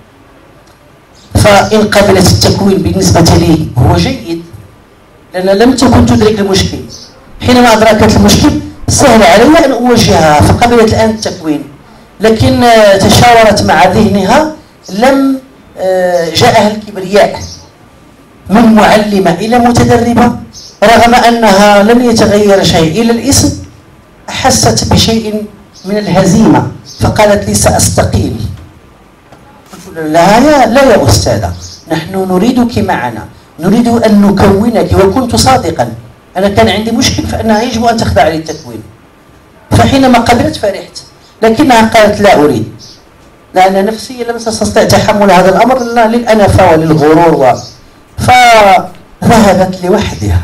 فإن قبلت التكوين بالنسبة لي هو جيد، لأن لم تكن تدرك المشكل. حينما أدركت المشكل سهل علي أن أوجهها، فقبلت الآن التكوين. لكن تشاورت مع ذهنها، لم جاءها الكبرياء من معلمة إلى متدربة، رغم أنها لم يتغير شيء إلا الاسم. أحست بشيء من الهزيمة فقالت لي سأستقيل. قلت لها لا يا أستاذة، نحن نريدك معنا، نريد أن نكونك. وكنت صادقا، أنا كان عندي مشكل فأنها يجب أن تخضع للتكوين. فحينما قبلت فرحت، لكنها قالت لا أريد، لأن نفسي لم تستطع تحمل هذا الأمر للأنفة وللغرور فذهبت لوحدها.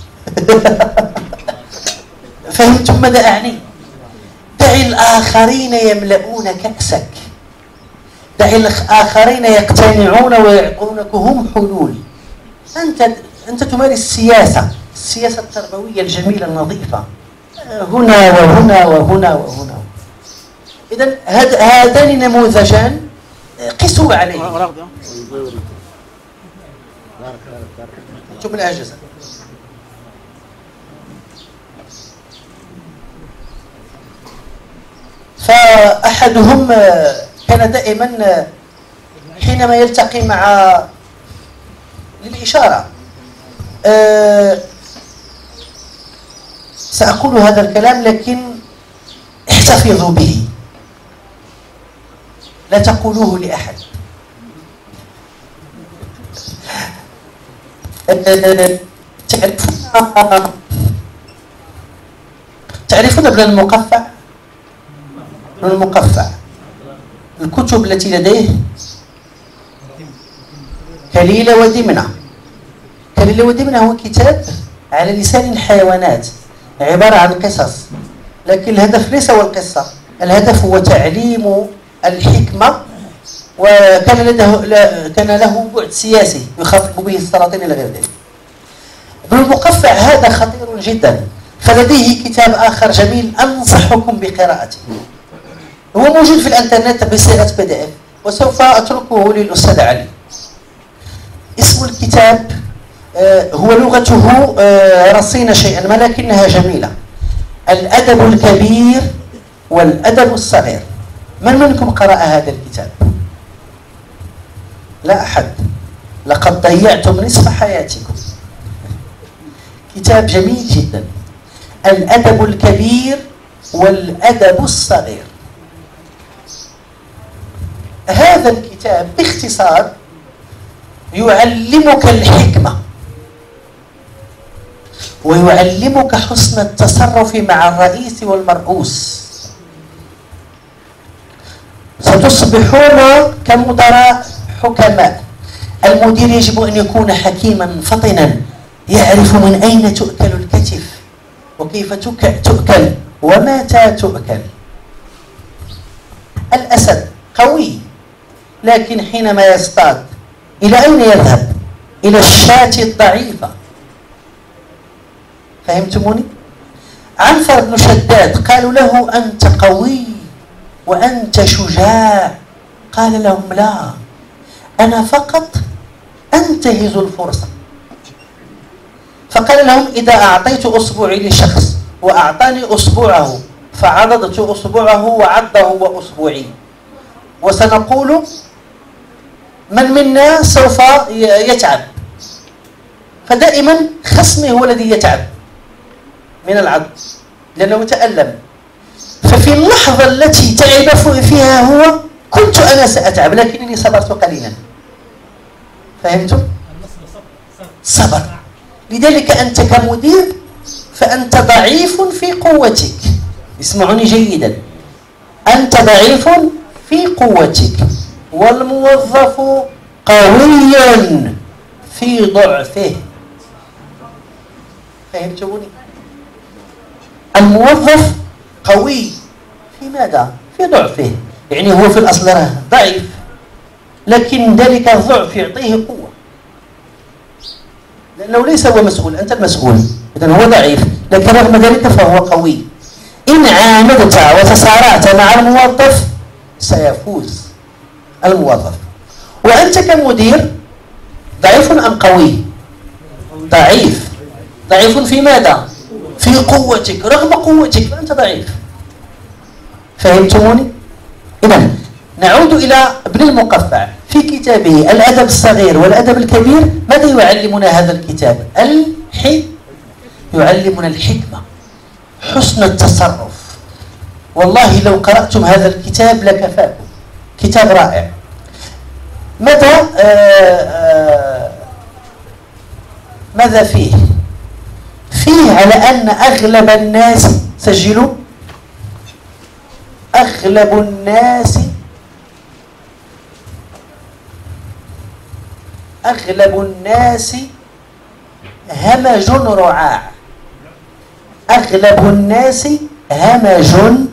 فهمتم ماذا أعني؟ دعي الآخرين يملؤون كأسك، دعي الآخرين يقتنعون ويعطونك هم حلول. أنت تمارس السياسة التربوية الجميلة النظيفة، هنا وهنا وهنا وهنا. إذن هذان نموذجان قسوا عليه. أنتم الأجهزة. فأحدهم كان دائما حينما يلتقي مع للإشارة سأقول هذا الكلام لكن احتفظوا به، لا تقولوه لأحد. تعرفون ابن المقفع؟ ابن المقفع الكتب التي لديه كليلة ودمنة. كليلة ودمنة هو كتاب على لسان الحيوانات، عبارة عن قصص، لكن الهدف ليس هو القصة، الهدف هو تعليم الحكمة. كان له بعد سياسي يخاطب به السلاطين إلى غير ذلك. ابن المقفع هذا خطير جدا، فلديه كتاب آخر جميل أنصحكم بقراءته، هو موجود في الانترنت بصيغة PDF، وسوف أتركه للأستاذ علي. اسم الكتاب هو لغته رصينة شيئا ما لكنها جميلة، الأدب الكبير والأدب الصغير. من منكم قرأ هذا الكتاب؟ لا أحد. لقد ضيعتم نصف حياتكم. كتاب جميل جدا، الأدب الكبير والأدب الصغير. هذا الكتاب باختصار يعلمك الحكمة ويعلمك حسن التصرف مع الرئيس والمرؤوس. ستصبحون كمدراء حكماء. المدير يجب أن يكون حكيما فطنا، يعرف من أين تؤكل الكتف وكيف تؤكل ومتى تؤكل. الأسد قوي، لكن حينما يصطاد إلى أين يذهب؟ إلى الشاة الضعيفة. فهمتموني؟ عنفر بن شداد قالوا له أنت قوي وأنت شجاع، قال لهم لا، أنا فقط أنتهز الفرصة. فقال لهم إذا أعطيت أصبعي لشخص وأعطاني أصبعه فعضدت أصبعه وعضه وأصبعي، وسنقول من منا سوف يتعب، فدائما خصمي هو الذي يتعب من العض لأنه تألم. ففي اللحظة التي تعب فيها هو كنت أنا سأتعب لكنني صبرت قليلا. فهمتم؟ صبر. لذلك أنت كمدير فأنت ضعيف في قوتك. اسمعوني جيدا، أنت ضعيف في قوتك، والموظف قوي في ضعفه. فهمتوني؟ الموظف قوي في ماذا؟ في ضعفه، يعني هو في الأصل ضعيف لكن ذلك الضعف يعطيه قوة، لأنه ليس هو مسؤول، أنت المسؤول، إذن هو ضعيف لكن رغم ذلك فهو قوي. إن عاندت وتصارعت مع الموظف سيفوز الموظف. وأنت كمدير ضعيف أم قوي؟ ضعيف. ضعيف في ماذا؟ في قوتك، رغم قوتك فأنت ضعيف. فهمتموني؟ إذن نعود إلى ابن المقفع في كتابه الأدب الصغير والأدب الكبير. ماذا يعلمنا هذا الكتاب؟ يعلمنا الحكمة، حسن التصرف. والله لو قرأتم هذا الكتاب لكفاكم، كتاب رائع. ماذا فيه؟ فيه على أن أغلب الناس، سجلوا، أغلب الناس همج رعاع. أغلب الناس همج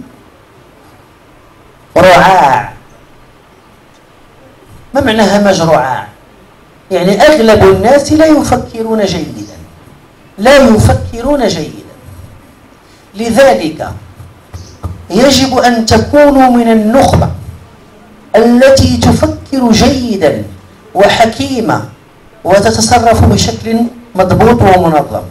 رعاع. ما معنى همج رعاع؟ يعني أغلب الناس لا يفكرون جيدا، لا يفكرون جيدا. لذلك يجب أن تكونوا من النخبة التي تفكر جيدا وحكيمة وتتصرف بشكل مضبوط ومنظم.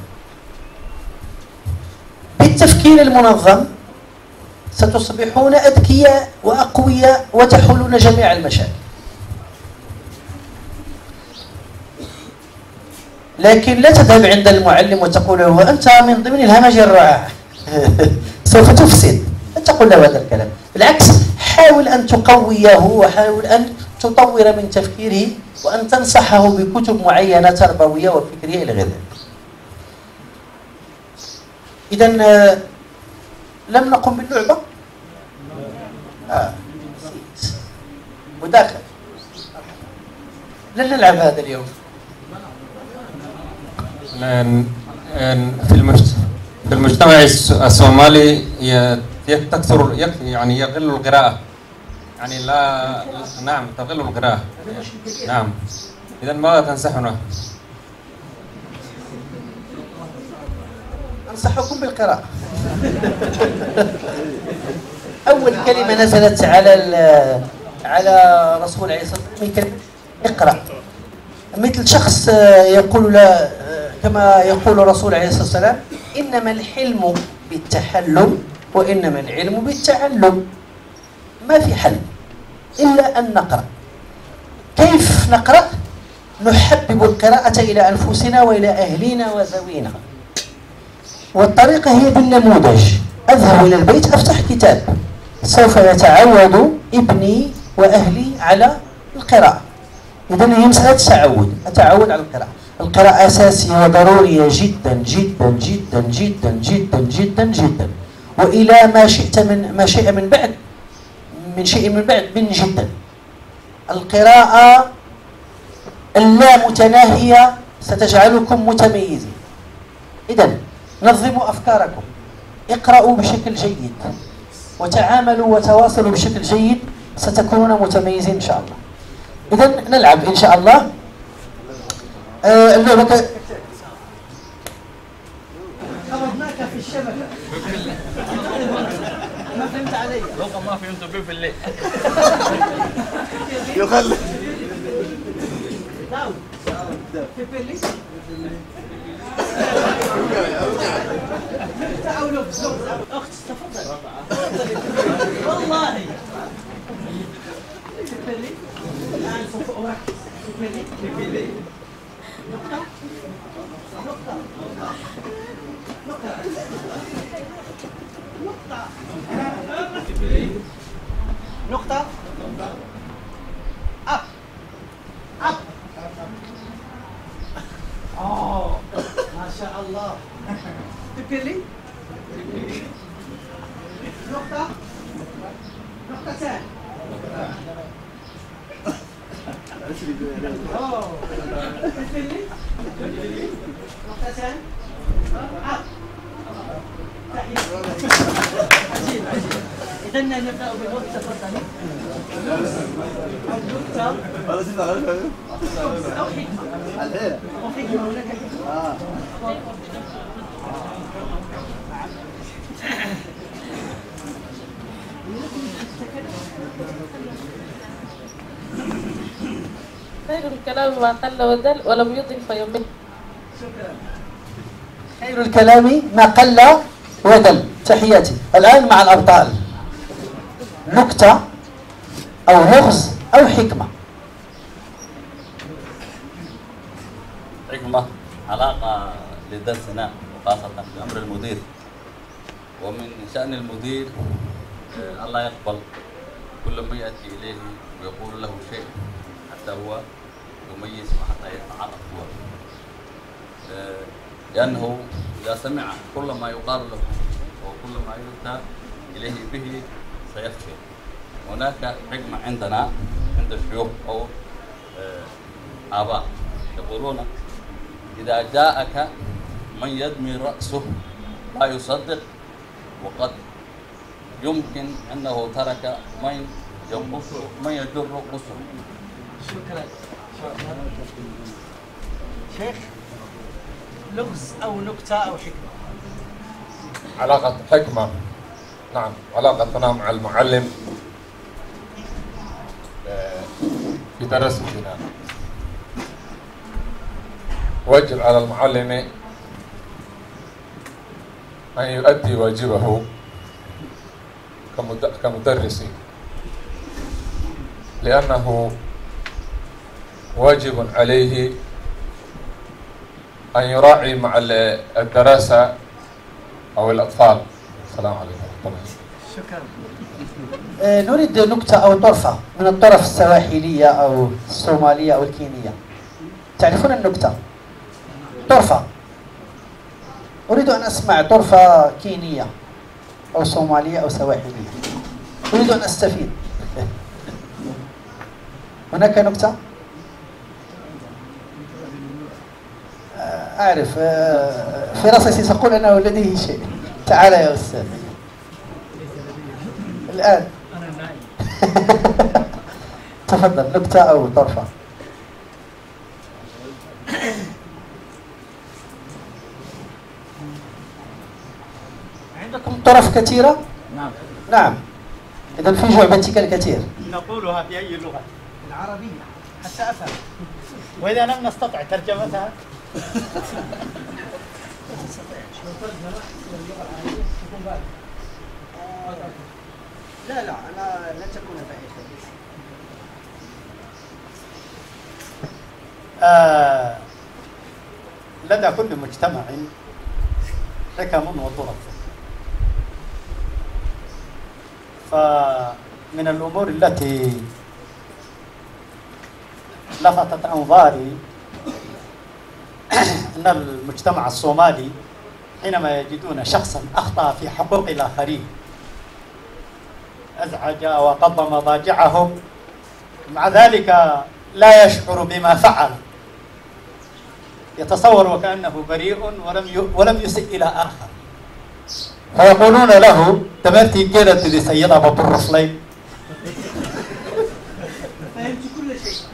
بالتفكير المنظم ستصبحون أذكياء وأقوياء وتحلون جميع المشاكل. لكن لا تذهب عند المعلم وتقول له أنت من ضمن الهمج الرعاع سوف تفسد. لا تقول له هذا الكلام، بالعكس حاول أن تقويه وحاول أن تطور من تفكيره وأن تنصحه بكتب معينة تربوية وفكرية إلى غير ذلك. إذن لم نقم باللعبة؟ مداخل. لن نلعب هذا اليوم. في المجتمع الصومالي تكثر، يعني يقل القراءة، يعني لا، نعم تقل القراءة. نعم. إذا ماذا تنصحنا؟ أنصحكم بالقراءة. أول كلمة نزلت على رسول عليه الصلاة والسلام اقرأ. مثل شخص يقول لا، كما يقول الرسول عليه الصلاة والسلام إنما الحلم بالتحلم وإنما العلم بالتعلم. ما في حل إلا أن نقرأ. كيف نقرأ؟ نحبب القراءة إلى أنفسنا وإلى أهلنا وذوينا، والطريقة هي بالنموذج. أذهب إلى البيت أفتح كتاب، سوف يتعود ابني وأهلي على القراءة. إذن هي مسألة تعود، التعود على القراءة. القراءة أساسية وضرورية جدا جدا جدا جدا جدا جدا جدا، وإلى ما شيء من بعد من جدا. القراءة اللامتناهية ستجعلكم متميزين. إذن نظموا أفكاركم، اقرأوا بشكل جيد وتعاملوا وتواصلوا بشكل جيد، ستكونون متميزين إن شاء الله. إذن نلعب إن شاء الله اللعبة. خبطناك في الشبكة. ما فهمت علي. ما فهمت بيه في الليل. يخلي بيبيلي تعالوا اخت تفضل والله بيبيلي الان سوف اركز بيبيلي نقطة نقطة نقطة أب أب ما شاء الله بيبيلي نقطة نقطتان بيبيلي نقطتان أب عجيب عجيب إذا نبدأ بالوقت تفضلي نقطة أو حكمة أو حكمة هناك حكمة خير الكلام ما قل ودل ولم يضل فيمل. شكرا. خير الكلام ما قل ودل. تحياتي. الآن مع الأبطال. نكتة أو لغز أو حكمة. حكمة علاقة لدرسنا وخاصة في أمر المدير، ومن شأن المدير الله يقبل كل من يأتي إليه ويقول له شيء حتى هو يميز وحتى يتعرف هو، لأنه إذا سمع كل ما يقال له وكل ما يؤتى إليه به سيفشل. هناك حكمة عندنا عند الشيوخ أو آباء يقولون إذا جاءك من يدمي رأسه لا يصدق، وقد يمكن أنه ترك من يقص من يجر قصه. شكرا. شيخ لغز أو نكتة أو حكمة. علاقة حكمة، نعم، علاقتنا مع المعلم في دراستنا. واجب على المعلم أن يؤدي واجبه كمدرس، لأنه واجب عليه أن يراعي مع الدراسة أو الأطفال. السلام عليكم ورحمة الله. شكرا. نريد نكتة أو طرفة من الطرف السواحلية أو الصومالية أو الكينية. تعرفون النكتة؟ طرفة. أريد أن أسمع طرفة كينية أو صومالية أو سواحلية. أريد أن أستفيد. هناك نكتة؟ أعرف فراسي تقول أنه لديه شيء. تعال يا أستاذ. الآن تفضل نكتة أو طرفة. عندكم طرف كثيرة؟ نعم. نعم. إذا في جعبتك الكثير. نقولها في أي لغة؟ العربية حتى أفهم. وإذا لم نستطع ترجمتها لا أنا لن تكون فائدة. لدى كل مجتمع حكم وطرق، فمن الأمور التي لفتت أنظاري أن المجتمع الصومالي حينما يجدون شخصا أخطأ في حقوق الآخرين أزعج وقض مضاجعهم، مع ذلك لا يشعر بما فعل، يتصور وكأنه بريء ولم يسئ إلى آخر، فيقولون له تمرتي كيرت دي سيدة بطر رسلين. فهمت كل شيء.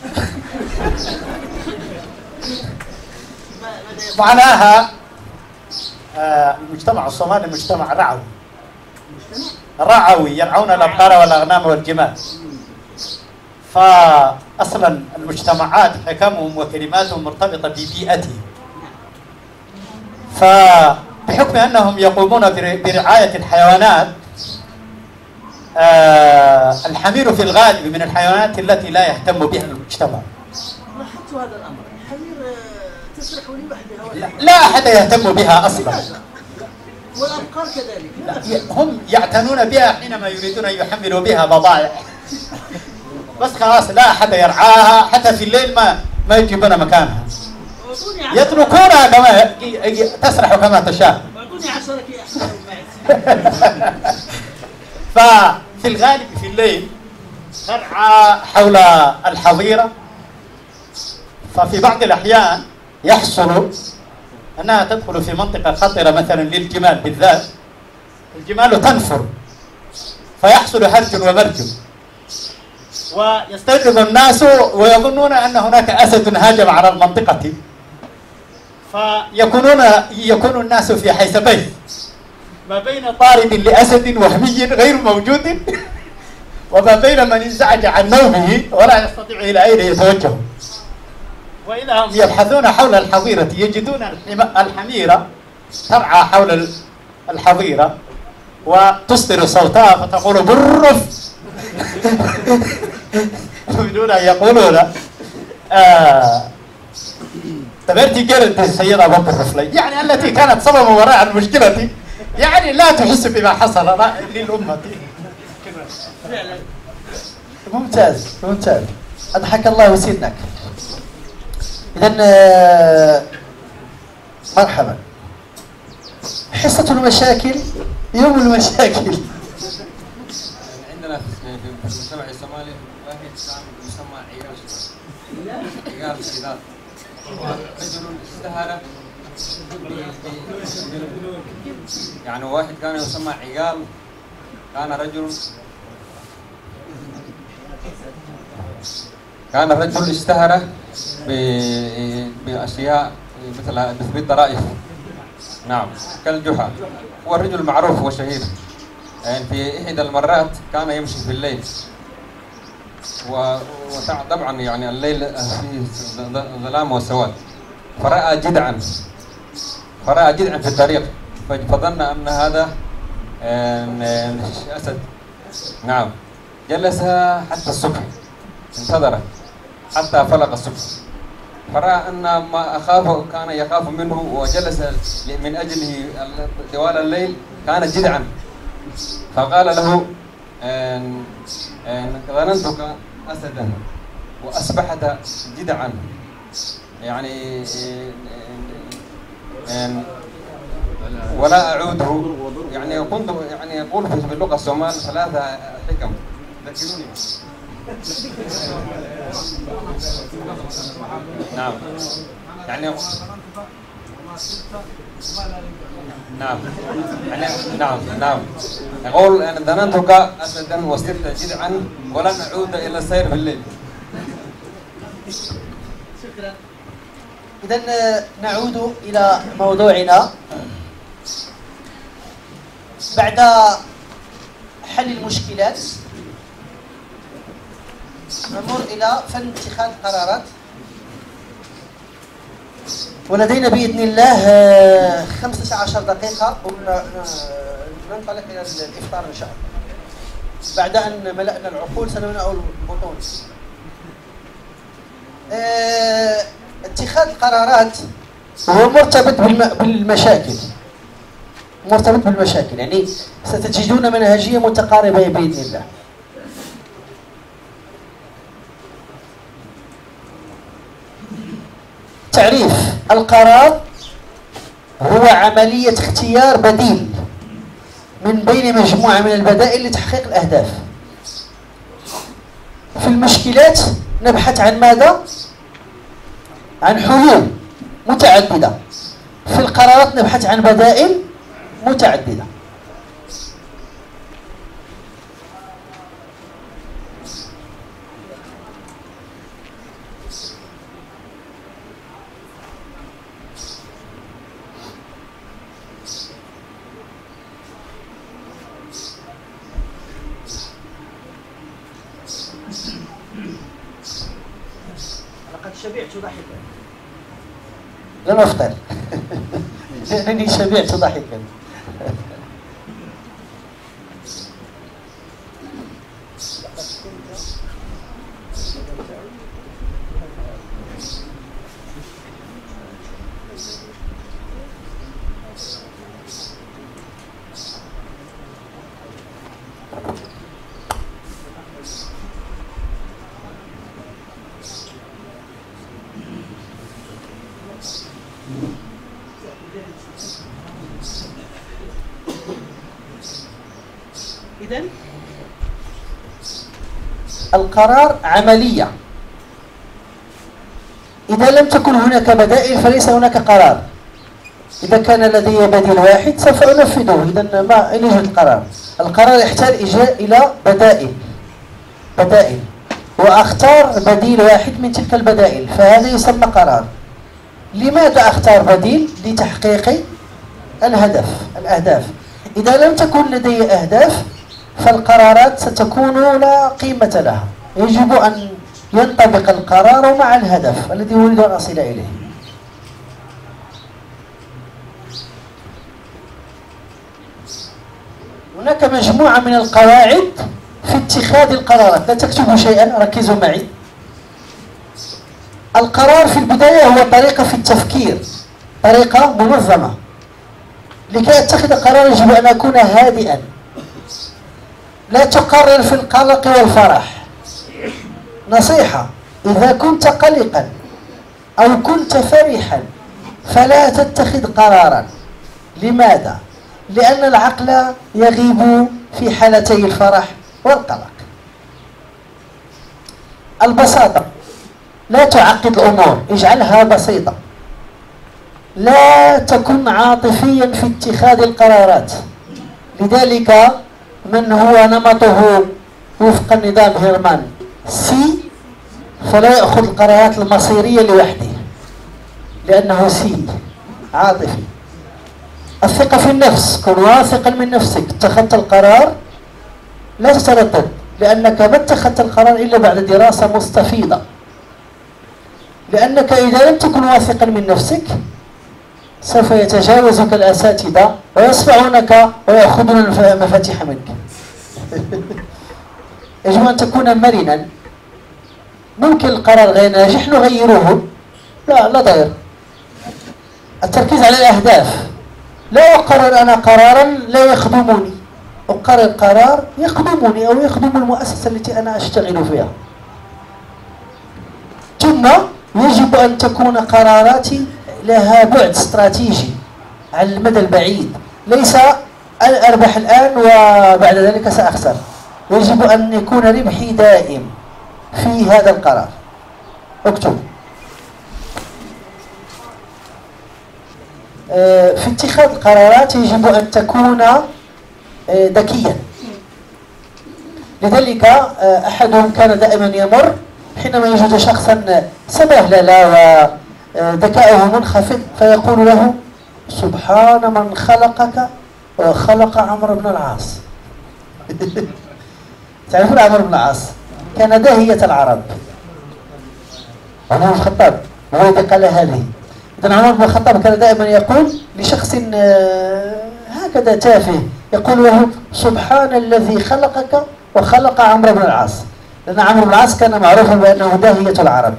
معناها المجتمع الصومالي مجتمع رعوي يرعون الأبقار والأغنام والجمال، فأصلا المجتمعات حكمهم وكلماتهم مرتبطة ببيئتهم، فبحكم أنهم يقومون برعاية الحيوانات، الحمير في الغالب من الحيوانات التي لا يهتم بها المجتمع. لاحظت هذا الامر، الحمير تسرح لوحدها لا أحد يهتم بها أصلا، والابقار كذلك. هم يعتنون بها حينما يريدون أن يحملوا بها بضائع، بس خلاص لا أحد يرعاها، حتى في الليل ما يجيبون مكانها، يتركونها كما تسرح كما تشاء. اعطوني 10 كيس. ففي الغالب في الليل ترعى حول الحظيرة، ففي بعض الأحيان يحصل أنها تدخل في منطقة خطرة مثلا للجمال بالذات، الجمال تنفر فيحصل هرج ومرج، ويستيقظ الناس ويظنون أن هناك أسد هاجم على المنطقة، فيكون الناس في حيثبين ما بين طارد لأسد وهمي غير موجود، وما بين من انزعج عن نومه ولا يستطيع إلى أين يتوجه. وإذا هم يبحثون حول الحظيرة يجدون الحميرة ترعى حول الحظيرة وتصدر صوتها فتقول برف بدون أن يقولون تبرتي قرد السيدة برف لي، يعني التي كانت سبب وراء المشكلة، يعني لا تحس بما حصل للأمة. ممتاز ممتاز، أضحك الله سنك. إذن مرحبا. حصة المشاكل، يوم المشاكل. عندنا في المجتمع الصومالي واحد كان يسمى عيال صغير، عيال صغار، رجل اشتهر يعني واحد كان يسمى عيال، كان الرجل اشتهر بأشياء مثل تثبيت طرائف، نعم كالجحا. هو الرجل معروف وشهير، يعني في إحدى المرات كان يمشي في الليل، وطبعا يعني الليل فيه ظلام وسواد، فرأى جدعا في الطريق، فظن أن هذا أسد. نعم، جلس حتى الصبح، انتظر حتى فلق الصبح، فرأى أن ما أخافه كان يخاف منه، وجلس من أجله طوال الليل، كان جدعا، فقال له ظننتك أسدا وأصبحت جدعا، يعني ولا أعوده، يعني كنت يعني يقول في اللغة الصومال 3 حكم، ذكروني. نعم يعني نعم نعم يقول أنا ظننتك أسدا وصرت جدعا ولن أعود إلى السير في الليل. شكرا. إذن نعود إلى موضوعنا. بعد حل المشكلات نمر إلى فن اتخاذ قرارات، ولدينا بإذن الله 15 دقيقة وننطلق إلى الإفطار إن شاء الله. بعد أن ملأنا العقول سنملأ البطون. اتخاذ القرارات هو مرتبط بالمشاكل، يعني ستجدون منهجية متقاربة بإذن الله. تعريف القرار هو عملية اختيار بديل من بين مجموعة من البدائل لتحقيق الأهداف. في المشكلات نبحث عن ماذا؟ عن حلول متعددة. في القرارات نبحث عن بدائل متعددة. لقد شبعت ضحكا. لن أفطر لأنني شبعت ضحكا. إذن القرار عملية. إذا لم تكن هناك بدائل فليس هناك قرار. إذا كان لدي بديل واحد سوف أنفذه، إذا ما أين يوجد القرار؟ القرار يحتاج إلى بدائل وأختار بديل واحد من تلك البدائل، فهذا يسمى قرار. لماذا أختار بديل؟ لتحقيق الأهداف. إذا لم تكن لدي أهداف فالقرارات ستكون لا قيمة لها. يجب أن ينطبق القرار مع الهدف الذي أريد أن أصل إليه. هناك مجموعة من القواعد في اتخاذ القرارات. لا تكتبوا شيئا، ركزوا معي. القرار في البداية هو طريقة في التفكير، طريقة منظمة. لكي أتخذ قرار يجب أن أكون هادئا. لا تقرر في القلق والفرح. نصيحة: إذا كنت قلقا أو كنت فرحا فلا تتخذ قرارا. لماذا؟ لأن العقل يغيب في حالتي الفرح والقلق. البساطة، لا تعقد الأمور، اجعلها بسيطة. لا تكن عاطفيا في اتخاذ القرارات. لذلك من هو نمطه وفق النظام هيرمان سي فلا يأخذ القرارات المصيرية لوحده، لأنه سي عاطفي. الثقة في النفس، كن واثقا من نفسك. اتخذت القرار لا تتردد، لأنك ما اتخذت القرار إلا بعد دراسة مستفيضة. لأنك إذا لم تكن واثقا من نفسك سوف يتجاوزك الأساتذة ويصفعونك ويأخذون المفاتيح منك. يجب أن تكون مرنا. ممكن القرار غير ناجح نغيره، لا ضير. التركيز على الأهداف. لا أقرر أنا قرارا لا يخدمني، أقرر قرار يخدمني أو يخدم المؤسسة التي أنا أشتغل فيها. ثم يجب أن تكون قراراتي لها بعد استراتيجي على المدى البعيد، ليس أربح الآن وبعد ذلك سأخسر. يجب أن يكون ربحي دائم في هذا القرار. اكتب. في اتخاذ القرارات يجب أن تكون ذكيا. لذلك أحدهم كان دائما يمر حينما يجد شخصا سبهلل وذكاؤه منخفض فيقول له: سبحان من خلقك وخلق عمرو بن العاص. تعرفون عمرو بن العاص كان داهية العرب. عمر بن الخطاب هو الذي قال هذه. إذن عمر بن الخطاب كان دائما يقول لشخص هكذا تافه، يقول له: سبحان الذي خلقك وخلق عمرو بن العاص، لأن عمرو بن العاص كان معروفا بأنه داهية العرب.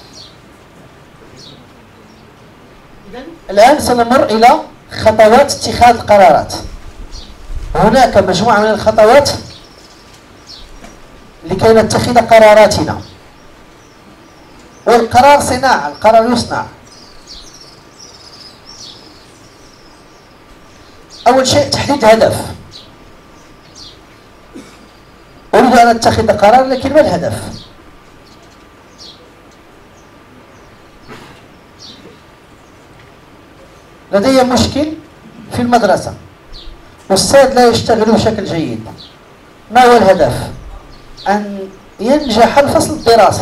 الآن سنمر إلى خطوات اتخاذ القرارات. هناك مجموعة من الخطوات لكي نتخذ قراراتنا. والقرار صناعة، القرار يصنع. أول شيء تحديد هدف. أريد أن أتخذ قرار، لكن ما الهدف؟ لدي مشكل في المدرسة، أستاذ لا يشتغل بشكل جيد. ما هو الهدف؟ أن ينجح الفصل الدراسي.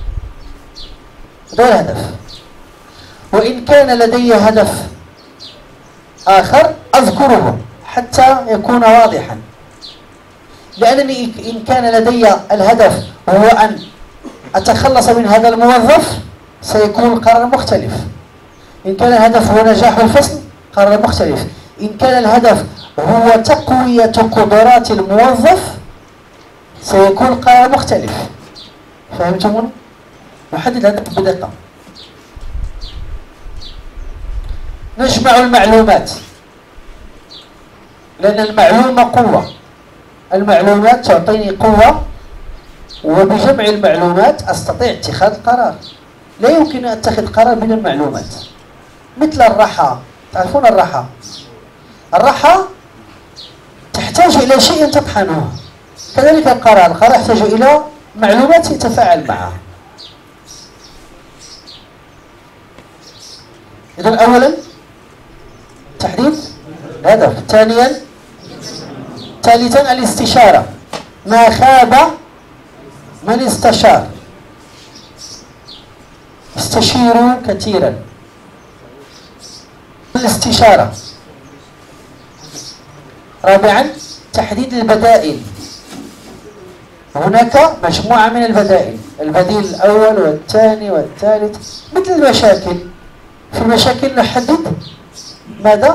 هذا الهدف. وإن كان لدي هدف آخر أذكره حتى يكون واضحا، لأنني إن كان لدي الهدف هو أن أتخلص من هذا الموظف سيكون القرار مختلف. إن كان الهدف هو نجاح الفصل قرار مختلف. إن كان الهدف هو تقوية قدرات الموظف سيكون القرار مختلف. فهمتموني؟ نحدد الهدف بدقة. نجمع المعلومات لأن المعلومة قوة. المعلومات تعطيني قوة، وبجمع المعلومات أستطيع اتخاذ قرار. لا يمكن أن أتخذ قرار بدون المعلومات. مثل الرحى، تعرفون الرحى؟ الرحى تحتاج إلى شيء تطحنه. كذلك القرار يحتاج إلى معلومات يتفاعل معها. إذن أولا تحديد الهدف، ثالثا الاستشارة. ما خاب من استشار. استشيروا كثيرا. الاستشارة. رابعا تحديد البدائل. هناك مجموعة من البدائل، البديل الأول والثاني والثالث. مثل المشاكل، في المشاكل نحدد ماذا؟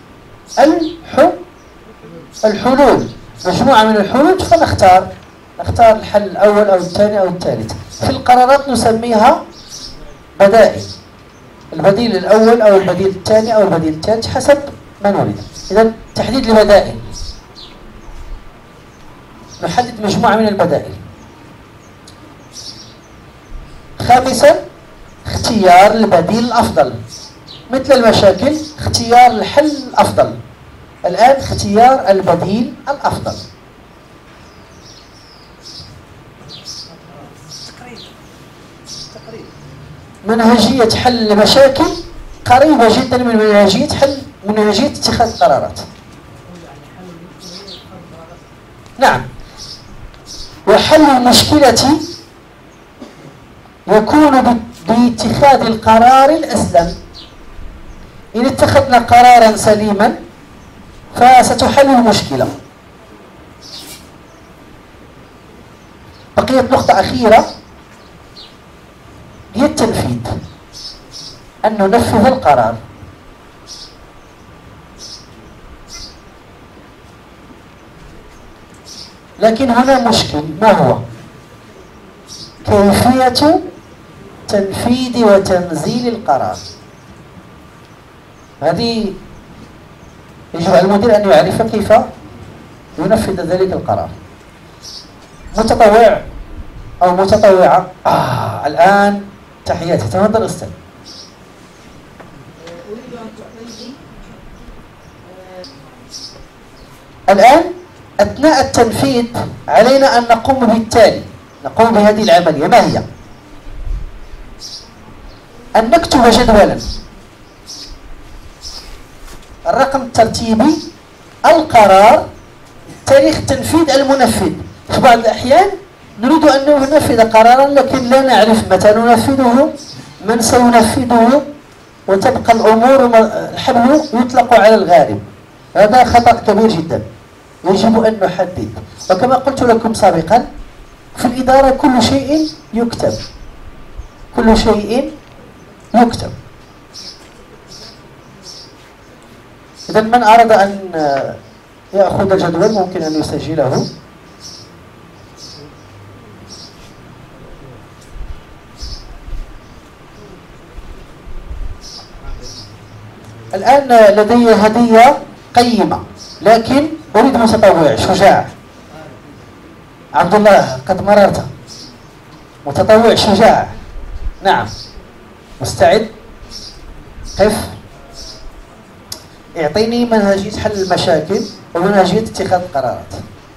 الحلول، مجموعة من الحلول فنختار الحل الأول أو الثاني أو الثالث. في القرارات نسميها بدائل، البديل الأول أو البديل الثاني أو البديل الثالث حسب ما نريد. إذا تحديد البدائل، نحدد مجموعة من البدائل. خامسا اختيار البديل الأفضل. مثل المشاكل اختيار الحل الأفضل. الآن اختيار البديل الأفضل. منهجية حل المشاكل قريبة جدا من منهجية اتخاذ القرارات. نعم. وحل المشكلة يكون باتخاذ القرار الأسلم. إن اتخذنا قرارا سليما فستحل المشكلة. بقيت نقطة أخيرة هي التنفيذ، أن ننفذ القرار. لكن هنا مشكل، ما هو؟ كيفية تنفيذ وتنزيل القرار. هذه يجب على المدير أن يعرف كيف ينفذ ذلك القرار. متطوع أو متطوعة، الآن تحياتي، تفضل أستاذ. أريد أن تعطيني الآن أثناء التنفيذ علينا أن نقوم بالتالي، نقوم بهذه العملية. ما هي؟ أن نكتب جدولا، الرقم الترتيبي، القرار، تاريخ تنفيذ المنفذ. في بعض الأحيان نريد أن ننفذ قرارا لكن لا نعرف متى ننفذه، من سينفذه، وتبقى الأمور الحمل يطلق على الغارب. هذا خطأ كبير جدا، يجب أن نحدد. وكما قلت لكم سابقا في الإدارة كل شيء يكتب، كل شيء يكتب. إذا من أراد أن يأخذ الجدول ممكن أن يسجله. الآن لدي هدية قيمة، لكن أريد متطوع شجاع. عبد الله قد مررت، متطوع شجاع. نعم، مستعد؟ قف. اعطيني منهجية حل المشاكل ومنهجية اتخاذ القرارات.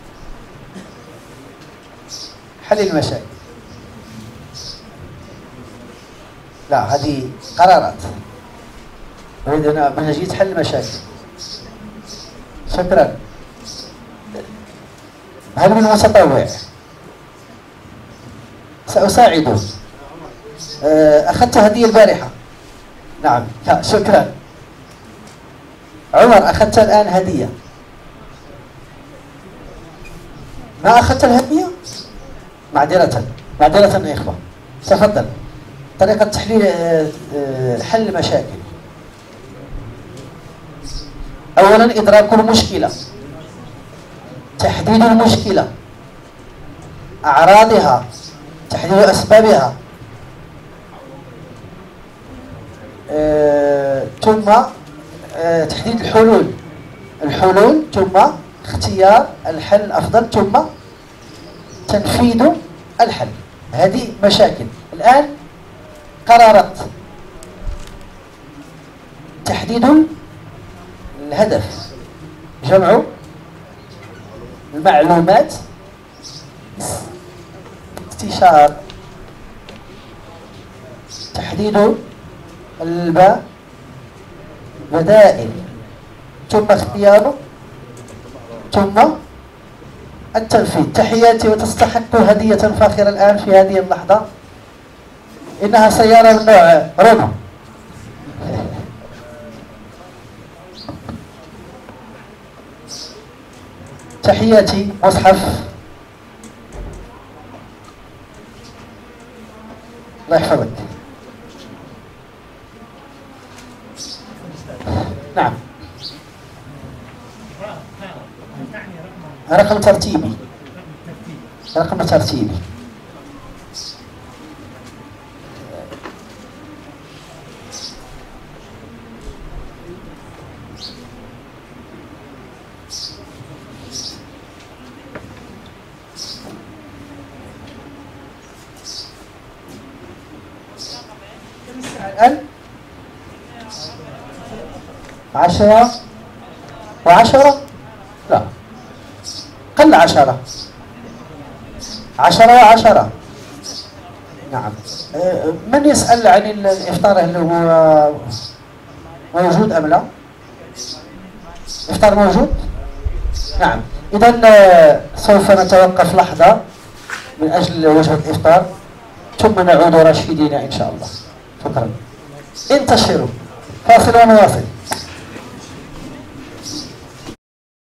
حل المشاكل، لا هذه قرارات. أريد أنا منهجية حل المشاكل. شكرا. هل من متطوع؟ سأساعده. أخذت هدية البارحة. نعم، شكرا. عمر أخذت الآن هدية. ما أخذت الهدية؟ معذرة يا إخوة. تفضل. طريقة تحليل حل المشاكل. أولا إدراك المشكلة، تحديد المشكلة، أعراضها، تحديد أسبابها، ثم تحديد الحلول، ثم اختيار الحل الأفضل، ثم تنفيذ الحل. هذه مشاكل. الآن قرارات، تحديد الهدف، جمع المعلومات، استشار، تحديد البدائل، ثم اختياره، ثم التنفيذ. تحياتي وتستحق هدية فاخرة الآن في هذه اللحظة، إنها سيارة من نوع رونو. تحياتي، مصحف. الله يحفظك. نعم. رقم ترتيبي. رقم ترتيبي. الآن 10 و10، لا قل 10 و10. نعم. من يسأل عن الإفطار هل هو موجود أم لا؟ الإفطار موجود؟ نعم. إذا سوف نتوقف لحظة من أجل وجبة الإفطار، ثم نعود راشدين إن شاء الله. شكرا. انتشروا. فاصل ونواصل.